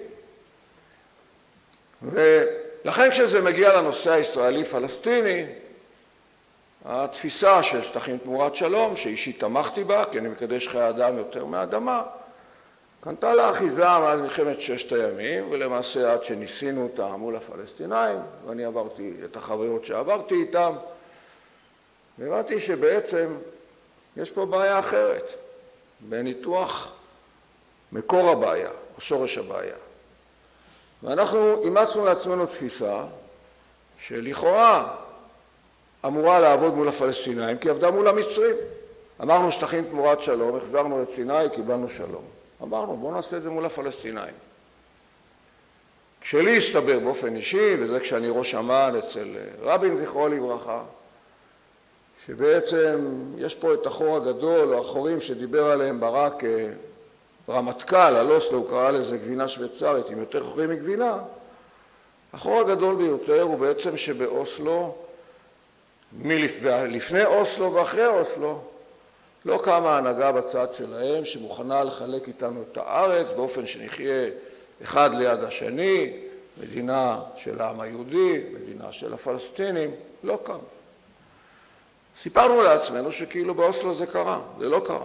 ולכן כשזה מגיע לנושא הישראלי-פלסטיני, התפיסה של שטחים תמורת שלום, שאישית תמכתי בה, כי אני מקדש חיי אדם יותר מהאדמה, קנתה לה אחיזה מאז מלחמת ששת הימים, ולמעשה עד שניסינו אותה מול הפלסטינאים, ואני עברתי את החוויות שעברתי איתם, והבנתי שבעצם יש פה בעיה אחרת, בניתוח מקור הבעיה, או שורש הבעיה. ואנחנו אימצנו לעצמנו תפיסה שלכאורה אמורה לעבוד מול הפלסטינאים, כי עבדה מול המצרים. אמרנו שטחים תמורת שלום, החזרנו את סיני, קיבלנו שלום. אמרנו, בואו נעשה את זה מול הפלסטינאים. כשלי הסתבר באופן אישי, וזה כשאני ראש אמ"ן אצל רבין זכרו לברכה, שבעצם יש פה את החור הגדול, או החורים שדיבר עליהם ברק רמטכ"ל, על אוסלו, הוא קרא לזה גבינה שוויצרית, עם יותר חורים מגבינה. החור הגדול ביותר הוא בעצם שבאוסלו, מלפני אוסלו ואחרי אוסלו, לא קמה הנהגה בצד שלהם שמוכנה לחלק איתנו את הארץ באופן שנחיה אחד ליד השני, מדינה של העם היהודי, מדינה של הפלסטינים, לא קם. סיפרנו לעצמנו שכאילו באוסלו זה קרה, זה לא קרה.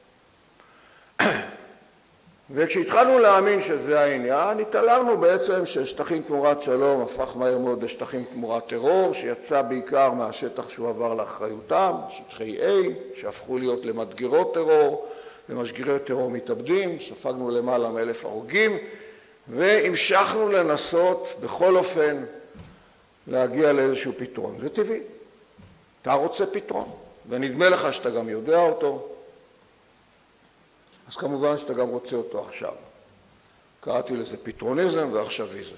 וכשהתחלנו להאמין שזה העניין, התעלמנו בעצם ששטחים תמורת שלום הפך מהר מאוד לשטחים תמורת טרור, שיצא בעיקר מהשטח שהוא עבר לאחריותם, שטחי A, שהפכו להיות למדגרות טרור, ומשגרי טרור מתאבדים, ספגנו למעלה מאלף הרוגים, והמשכנו לנסות בכל אופן להגיע לאיזשהו פתרון. זה טבעי. אתה רוצה פתרון, ונדמה לך שאתה גם יודע אותו, אז כמובן שאתה גם רוצה אותו עכשיו. קראתי לזה פתרוניזם ועכשוויזם.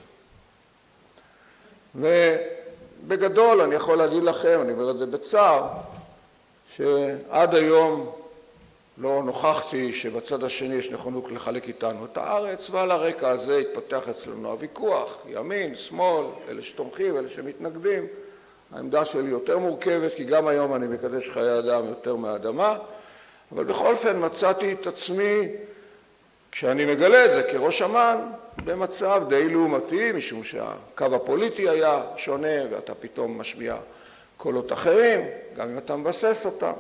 ובגדול אני יכול להגיד לכם, אני אומר את זה בצער, שעד היום לא נוכחתי שבצד השני יש נכונות לחלק איתנו את הארץ, ועל הרקע הזה התפתח אצלנו הוויכוח, ימין, שמאל, אלה שתומכים, אלה שמתנגדים. העמדה שלי יותר מורכבת, כי גם היום אני מקדש חיי אדם יותר מהאדמה, אבל בכל אופן מצאתי את עצמי, כשאני מגלה את זה כראש אמ"ן, במצב די לעומתי, משום שהקו הפוליטי היה שונה, ואתה פתאום משמיע קולות אחרים, גם אם אתה מבסס אותם.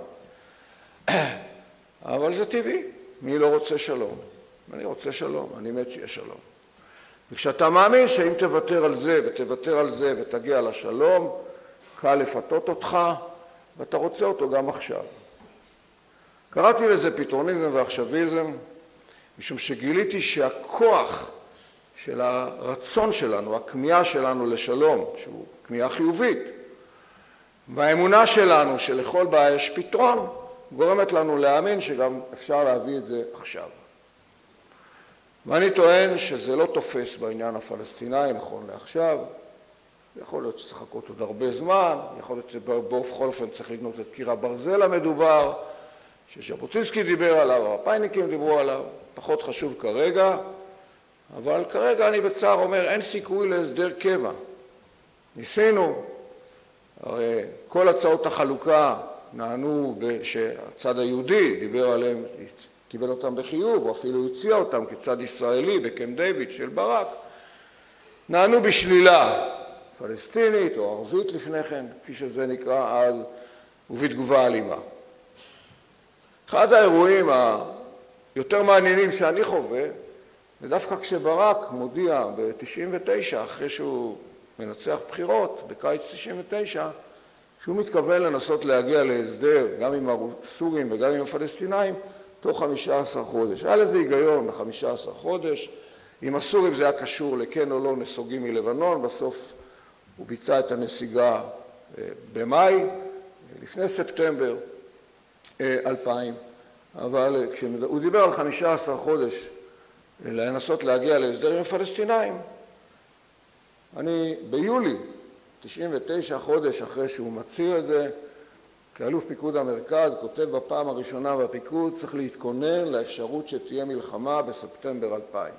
אבל זה טבעי, מי לא רוצה שלום? אני רוצה שלום, אני מת שיהיה שלום. וכשאתה מאמין שאם תוותר על זה ותוותר על זה ותגיע לשלום, קל לפתות אותך, ואתה רוצה אותו גם עכשיו. קראתי לזה פתרוניזם ועכשוויזם, משום שגיליתי שהכוח של הרצון שלנו, הכמיהה שלנו לשלום, שהוא כמיהה חיובית, והאמונה שלנו שלכל בעיה יש פתרון, גורמת לנו להאמין שגם אפשר להביא את זה עכשיו. ואני טוען שזה לא תופס בעניין הפלסטיני, נכון לעכשיו. יכול להיות שצריך לחכות עוד הרבה זמן, יכול להיות שבכל אופן צריך לבנות את קיר הברזל המדובר, שז'בוטינסקי דיבר עליו, הפייניקים דיברו עליו, פחות חשוב כרגע, אבל כרגע אני בצער אומר, אין סיכוי להסדר קבע. ניסינו, הרי כל הצעות החלוקה נענו שהצד היהודי דיבר עליהם, קיבל אותם בחיוב, או אפילו הציע אותם כצד ישראלי בקמפ דיוויד של ברק, נענו בשלילה פלסטינית או ערבית לפני כן, כפי שזה נקרא אז, ובתגובה אלימה. אחד האירועים היותר מעניינים שאני חווה, ודווקא כשברק מודיע ב-תשעים ותשע, אחרי שהוא מנצח בחירות, בקיץ תשעים ותשע, שהוא מתכוון לנסות להגיע להסדר, גם עם הסורים וגם עם הפלסטינאים, תוך חמישה עשר חודש. היה לזה היגיון ל-חמישה עשר חודש. עם הסורים זה היה קשור לכן או לא נסוגים מלבנון, בסוף הוא ביצע את הנסיגה במאי, לפני ספטמבר אלפיים, אבל כשהוא דיבר על חמישה עשר חודש לנסות להגיע להסדר עם הפלסטינאים, אני ביולי תשעים ותשע, חודש אחרי שהוא מצהיר את זה, כאלוף פיקוד המרכז, כותב בפעם הראשונה בפיקוד, צריך להתכונן לאפשרות שתהיה מלחמה בספטמבר אלפיים.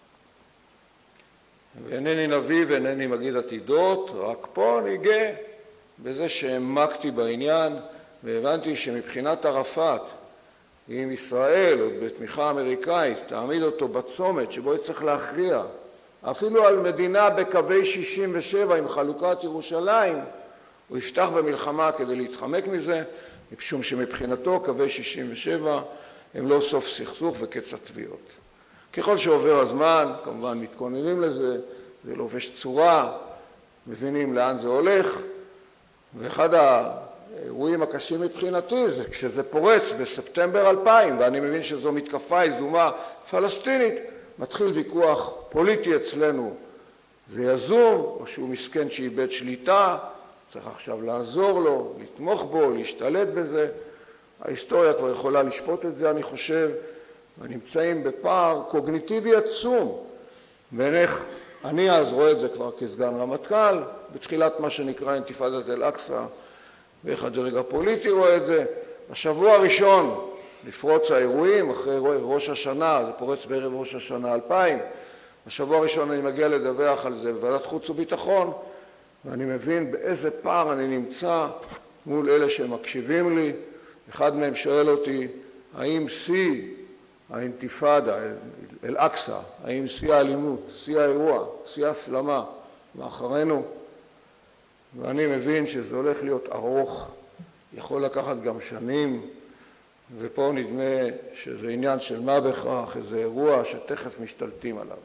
ואינני נביא ואינני מגיד עתידות, רק פה אני גאה בזה שהעמקתי בעניין, והבנתי שמבחינת ערפאת, אם ישראל, עוד בתמיכה אמריקאית, תעמיד אותו בצומת שבו יצטרך להכריע, אפילו על מדינה בקווי שישים ושבע עם חלוקת ירושלים, הוא יפתח במלחמה כדי להתחמק מזה, משום שמבחינתו קווי שישים ושבע הם לא סוף סכסוך וקץ התביעות. ככל שעובר הזמן, כמובן מתכוננים לזה, זה לובש צורה, מבינים לאן זה הולך, ואחד האירועים הקשים מבחינתי זה כשזה פורץ בספטמבר אלפיים, ואני מבין שזו מתקפה יזומה פלסטינית, מתחיל ויכוח פוליטי אצלנו. זה יזום, או שהוא מסכן שאיבד שליטה, צריך עכשיו לעזור לו, לתמוך בו, להשתלט בזה. ההיסטוריה כבר יכולה לשפוט את זה, אני חושב, ונמצאים בפער קוגניטיבי עצום בין איך אני אז רואה את זה כבר כסגן רמטכ"ל, בתחילת מה שנקרא אינתיפאדת אל-אקצא, ואיך הדרג הפוליטי רואה את זה. בשבוע הראשון, לפרוץ האירועים, אחרי ראש השנה, זה פורץ בערב ראש השנה אלפיים, בשבוע הראשון אני מגיע לדווח על זה בוועדת חוץ וביטחון, ואני מבין באיזה פער אני נמצא מול אלה שמקשיבים לי. אחד מהם שואל אותי, האם שיא האינתיפאדה, אל-אקצא, האם שיא האלימות, שיא האירוע, שיא הסלמה, מאחרינו? ואני מבין שזה הולך להיות ארוך, יכול לקחת גם שנים, ופה נדמה שזה עניין של מה בכך, איזה אירוע שתכף משתלטים עליו.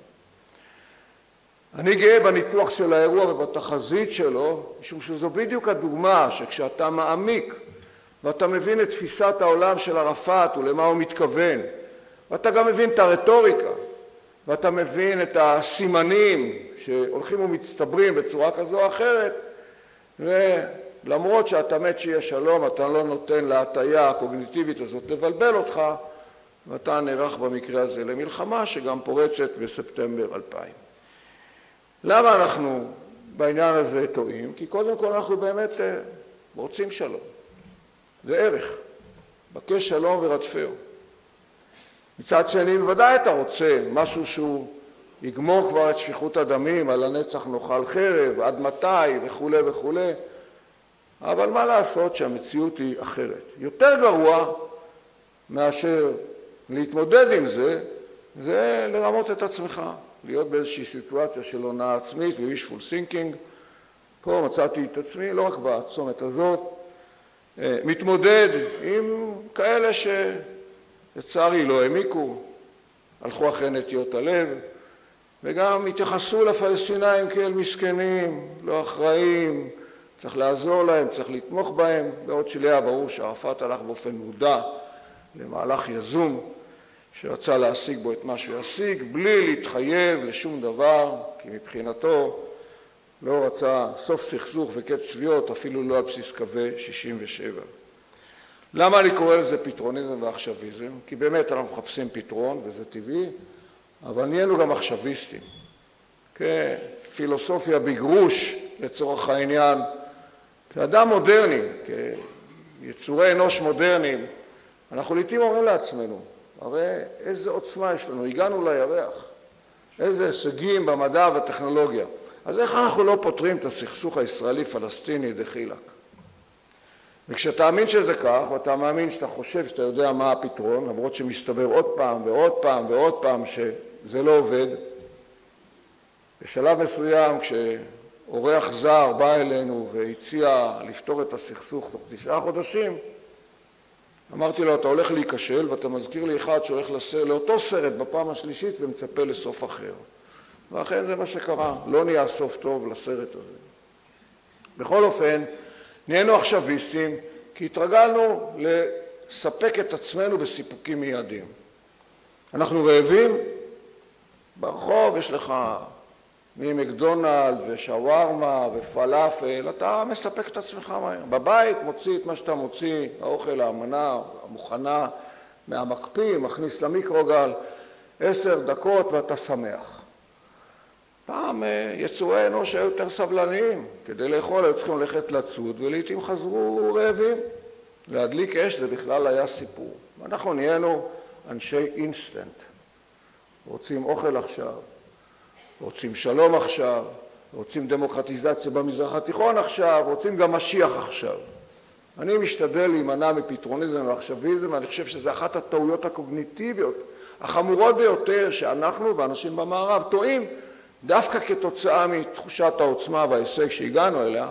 אני גאה בניתוח של האירוע ובתחזית שלו, משום שזו בדיוק הדוגמה שכשאתה מעמיק ואתה מבין את תפיסת העולם של ערפאת ולמה הוא מתכוון, ואתה גם מבין את הרטוריקה, ואתה מבין את הסימנים שהולכים ומצטברים בצורה כזו או אחרת, ולמרות שאתה מת שיהיה שלום, אתה לא נותן להטיה הקוגניטיבית הזאת לבלבל אותך, ואתה נערך במקרה הזה למלחמה שגם פורצת בספטמבר אלפיים. למה אנחנו בעניין הזה טועים? כי קודם כל אנחנו באמת רוצים שלום. זה ערך. בקש שלום ורדפהו. מצד שני, בוודאי אתה רוצה משהו שהוא יגמור כבר את שפיכות הדמים, על הנצח נאכל חרב, עד מתי וכו' וכו'. אבל מה לעשות שהמציאות היא אחרת. יותר גרוע מאשר להתמודד עם זה, זה לרמות את עצמך. להיות באיזושהי סיטואציה של הונאה עצמית ו-wishful thinking. פה מצאתי את עצמי, לא רק בצומת הזאת, מתמודד עם כאלה שלצערי לא העמיקו, הלכו אחרי נטיות הלב, וגם התייחסו לפלסטינאים כאל מסכנים, לא אחראים, צריך לעזור להם, צריך לתמוך בהם, בעוד שלי היה ברור שערפאת הלך באופן מודע למהלך יזום, שרצה להשיג בו את מה שהוא ישיג, בלי להתחייב לשום דבר, כי מבחינתו לא רצה סוף סכסוך וקץ צביעות, אפילו לא על בסיס קווי שישים ושבע. למה אני קורא לזה פתרוניזם ועכשוויזם? כי באמת אנחנו מחפשים פתרון, וזה טבעי, אבל נהיינו גם עכשוויסטים. כפילוסופיה בגרוש לצורך העניין, כאדם מודרני, כיצורי אנוש מודרניים, אנחנו לעתים אומרים לעצמנו, הרי איזה עוצמה יש לנו, הגענו לירח, איזה הישגים במדע וטכנולוגיה. אז איך אנחנו לא פותרים את הסכסוך הישראלי-פלסטיני דחילק? וכשאתה מאמין שזה כך, ואתה מאמין שאתה חושב שאתה יודע מה הפתרון, למרות שמסתבר עוד פעם ועוד פעם ועוד פעם שזה לא עובד, בשלב מסוים כשאורח זר בא אלינו והציע לפתור את הסכסוך תוך תשעה חודשים, אמרתי לו, אתה הולך להיכשל, ואתה מזכיר לי אחד שהולך לסרט, לאותו סרט בפעם השלישית ומצפה לסוף אחר. ואכן זה מה שקרה, לא נהיה סוף טוב לסרט הזה. בכל אופן, נהיינו עכשוויסטים, כי התרגלנו לספק את עצמנו בסיפוקים מיידיים. אנחנו רעבים, ברחוב יש לך ממקדונלד ושווארמה ופלאפל, אתה מספק את עצמך מהר. בבית מוציא את מה שאתה מוציא, האוכל, המנה, המוכנה, מהמקפיא, מכניס למיקרוגל, עשר דקות ואתה שמח. פעם יצורי אנוש היו יותר סבלניים, כדי לאכול היו צריכים ללכת לצוד, ולעיתים חזרו רעבים. להדליק אש זה בכלל היה סיפור. ואנחנו נהיינו אנשי אינסטנט. רוצים אוכל עכשיו, רוצים שלום עכשיו, רוצים דמוקרטיזציה במזרח התיכון עכשיו, רוצים גם משיח עכשיו. אני משתדל להימנע מפתרוניזם ועכשוויזם, ואני חושב שזה אחת הטעויות הקוגניטיביות החמורות ביותר שאנחנו ואנשים במערב טועים, דווקא כתוצאה מתחושת העוצמה וההישג שהגענו אליה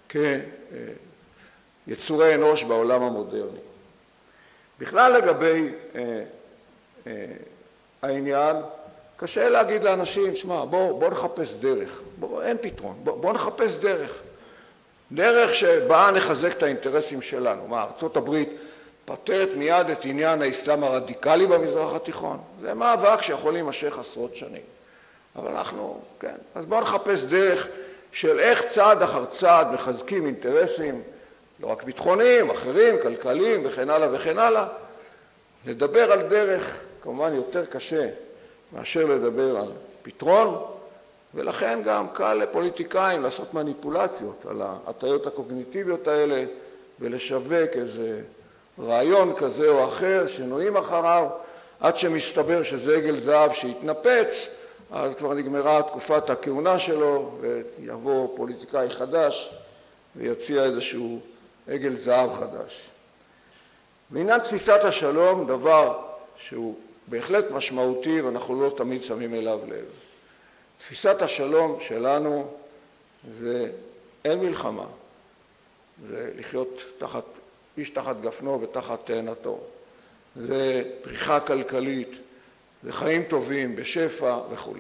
כיצורי אנוש בעולם המודרני. בכלל לגבי אה, אה, העניין, קשה להגיד לאנשים, שמע, בוא, בוא נחפש דרך, בוא, אין פתרון, בוא, בוא נחפש דרך. דרך שבה נחזק את האינטרסים שלנו. מה, ארצות הברית פתרת מיד את עניין האסלאם הרדיקלי במזרח התיכון? זה מאבק שיכול להימשך עשרות שנים. אבל אנחנו, כן, אז בואו נחפש דרך של איך צעד אחר צעד מחזקים אינטרסים, לא רק ביטחוניים, אחרים, כלכליים וכן הלאה וכן הלאה, לדבר על דרך כמובן יותר קשה מאשר לדבר על פתרון, ולכן גם קל לפוליטיקאים לעשות מניפולציות על ההטיות הקוגניטיביות האלה ולשווק איזה רעיון כזה או אחר שנועים אחריו עד שמסתבר שזה עגל זהב שהתנפץ, אז כבר נגמרה תקופת הכהונה שלו ויבוא פוליטיקאי חדש ויציע איזשהו עגל זהב חדש. בעניין תפיסת השלום, דבר שהוא בהחלט משמעותי ואנחנו לא תמיד שמים אליו לב. תפיסת השלום שלנו זה אין מלחמה, זה לחיות תחת, איש תחת גפנו ותחת תאנתו. זה פריחה כלכלית, זה חיים טובים בשפע וכו'.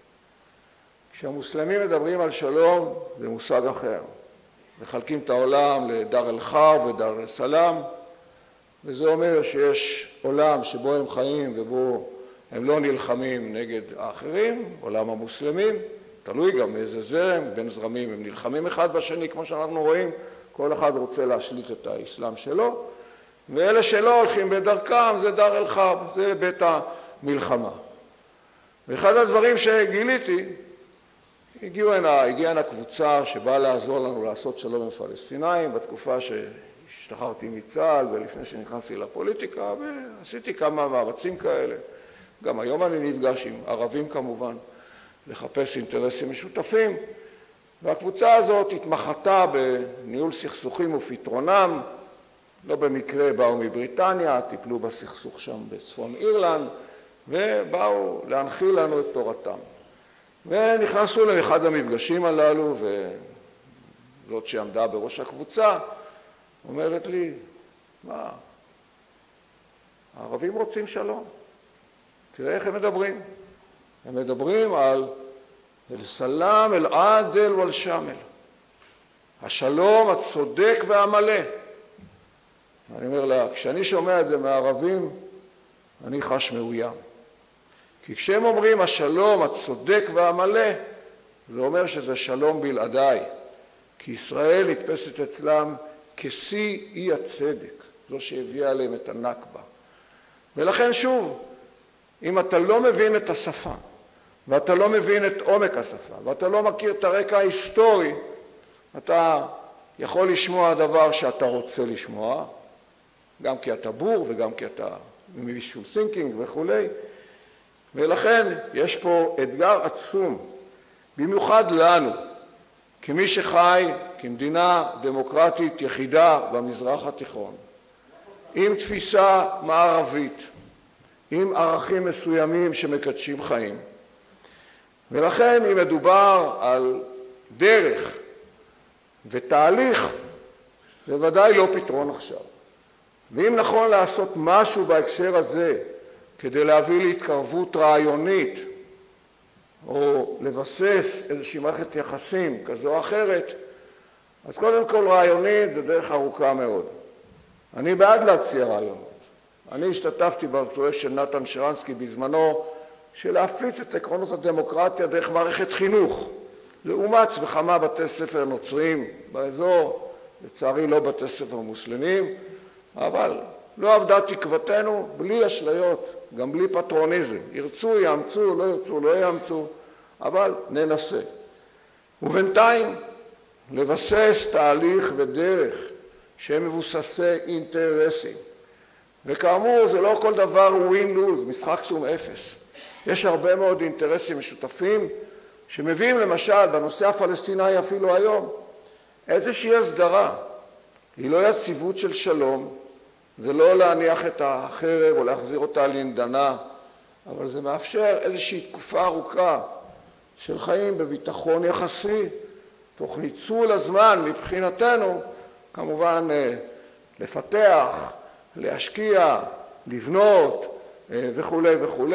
כשהמוסלמים מדברים על שלום זה מושג אחר. מחלקים את העולם לדאר אל-חרב ודאר אל-סלאם, וזה אומר שיש עולם שבו הם חיים ובו הם לא נלחמים נגד האחרים, עולם המוסלמים, תלוי גם מאיזה זרם, בין זרמים הם נלחמים אחד בשני, כמו שאנחנו רואים, כל אחד רוצה להשליט את האסלאם שלו, ואלה שלא הולכים בדרכם זה דאר אל-חרב, זה בית המלחמה. ואחד הדברים שגיליתי, הגיעו הנה, הגיעה הנה קבוצה שבאה לעזור לנו לעשות שלום עם פלסטינאים, בתקופה שהשתחררתי מצה"ל ולפני שנכנסתי לפוליטיקה, ועשיתי כמה מאמצים כאלה. גם היום אני נפגש עם ערבים כמובן, לחפש אינטרסים משותפים, והקבוצה הזאת התמחתה בניהול סכסוכים ופתרונם, לא במקרה באו מבריטניה, טיפלו בסכסוך שם בצפון אירלנד, ובאו להנחיל לנו את תורתם. ונכנסנו לאחד המפגשים הללו, וזאת שעמדה בראש הקבוצה, אומרת לי, מה, הערבים רוצים שלום. תראה איך הם מדברים. הם מדברים על אל-סלאם, אל-עדל ואל-שמל. השלום הצודק והמלא. אני אומר לה, כשאני שומע את זה מהערבים, אני חש מאוים. כי כשהם אומרים השלום הצודק והמלא, זה אומר שזה שלום בלעדיי. כי ישראל נתפסת אצלם כשיא אי הצדק, זו שהביאה עליהם את הנכבה. ולכן שוב, אם אתה לא מבין את השפה, ואתה לא מבין את עומק השפה, ואתה לא מכיר את הרקע ההיסטורי, אתה יכול לשמוע דבר שאתה רוצה לשמוע, גם כי אתה בור וגם כי אתה מבישול thinking וכו'. ולכן יש פה אתגר עצום, במיוחד לנו, כמי שחי כמדינה דמוקרטית יחידה במזרח התיכון, עם תפיסה מערבית, עם ערכים מסוימים שמקדשים חיים. ולכן אם מדובר על דרך ותהליך, זה ודאי לא פתרון עכשיו. ואם נכון לעשות משהו בהקשר הזה, כדי להביא להתקרבות רעיונית, או לבסס איזושהי מערכת יחסים כזו או אחרת, אז קודם כל רעיונית זה דרך ארוכה מאוד. אני בעד להציע רעיונות. אני השתתפתי בפרויקט של נתן שרנסקי בזמנו, של להפיץ את עקרונות הדמוקרטיה דרך מערכת חינוך. זה אומץ בכמה בתי ספר נוצריים באזור, לצערי לא בתי ספר מוסלמים, אבל לא עבדה תקוותנו בלי אשליות, גם בלי פטרוניזם. ירצו, יאמצו, לא ירצו, לא יאמצו, אבל ננסה. ובינתיים לבסס תהליך ודרך שהם מבוססי אינטרסים. וכאמור, זה לא כל דבר win-lose, משחק סום אפס. יש הרבה מאוד אינטרסים משותפים שמביאים למשל בנושא הפלסטיני אפילו היום איזושהי הסדרה. היא לא יציבות של שלום, זה לא להניח את החרב או להחזיר אותה לנדנה, אבל זה מאפשר איזושהי תקופה ארוכה של חיים בביטחון יחסי, תוך ניצול הזמן מבחינתנו, כמובן לפתח, להשקיע, לבנות וכו' וכו'.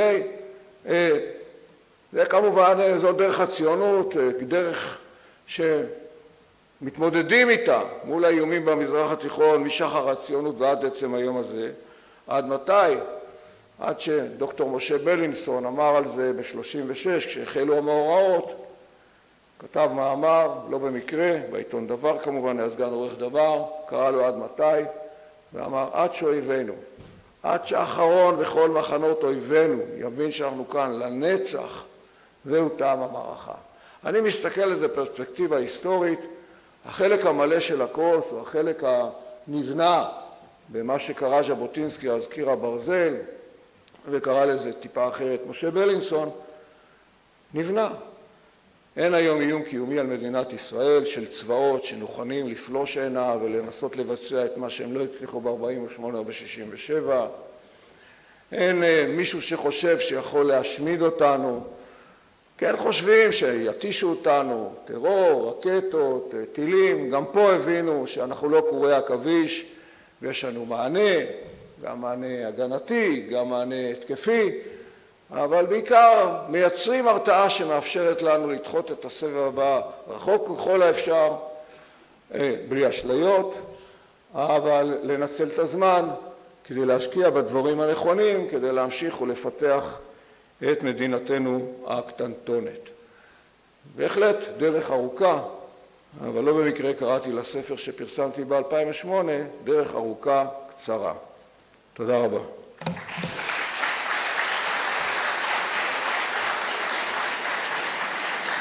זה כמובן, זו דרך הציונות, דרך מתמודדים איתה מול האיומים במזרח התיכון משחר הציונות ועד עצם היום הזה. עד מתי? עד שדוקטור משה בלינסון אמר על זה ב-שלושים ושש כשהחלו המאורעות, כתב מאמר, לא במקרה, בעיתון דבר כמובן, היה סגן עורך דבר, קרא לו עד מתי, ואמר עד שאויבינו, עד שאחרון בכל מחנות אויבינו יבין שאנחנו כאן לנצח, זהו טעם המערכה. אני מסתכל על זה פרספקטיבה היסטורית, החלק המלא של הכוס, או החלק הנבנה במה שקרא ז'בוטינסקי על קיר הברזל, וקרא לזה טיפה אחרת משה בלינסון, נבנה. אין היום איום קיומי על מדינת ישראל של צבאות שמוכנים לפלוש הנה ולנסות לבצע את מה שהם לא הצליחו ב-ארבעים ושמונה או ב-שישים ושבע. אין מישהו שחושב שיכול להשמיד אותנו. כן חושבים שיתישו אותנו, טרור, רקטות, טילים. גם פה הבינו שאנחנו לא קורי עכביש ויש לנו מענה, גם מענה הגנתי, גם מענה התקפי. אבל בעיקר מייצרים הרתעה שמאפשרת לנו לדחות את הסבב הבא רחוק ככל האפשר, בלי אשליות, אבל לנצל את הזמן כדי להשקיע בדברים הנכונים, כדי להמשיך ולפתח את מדינתנו הקטנטונת. בהחלט דרך ארוכה, אבל לא במקרה קראתי לספר שפרסמתי ב-אלפיים ושמונה, דרך ארוכה קצרה. תודה רבה.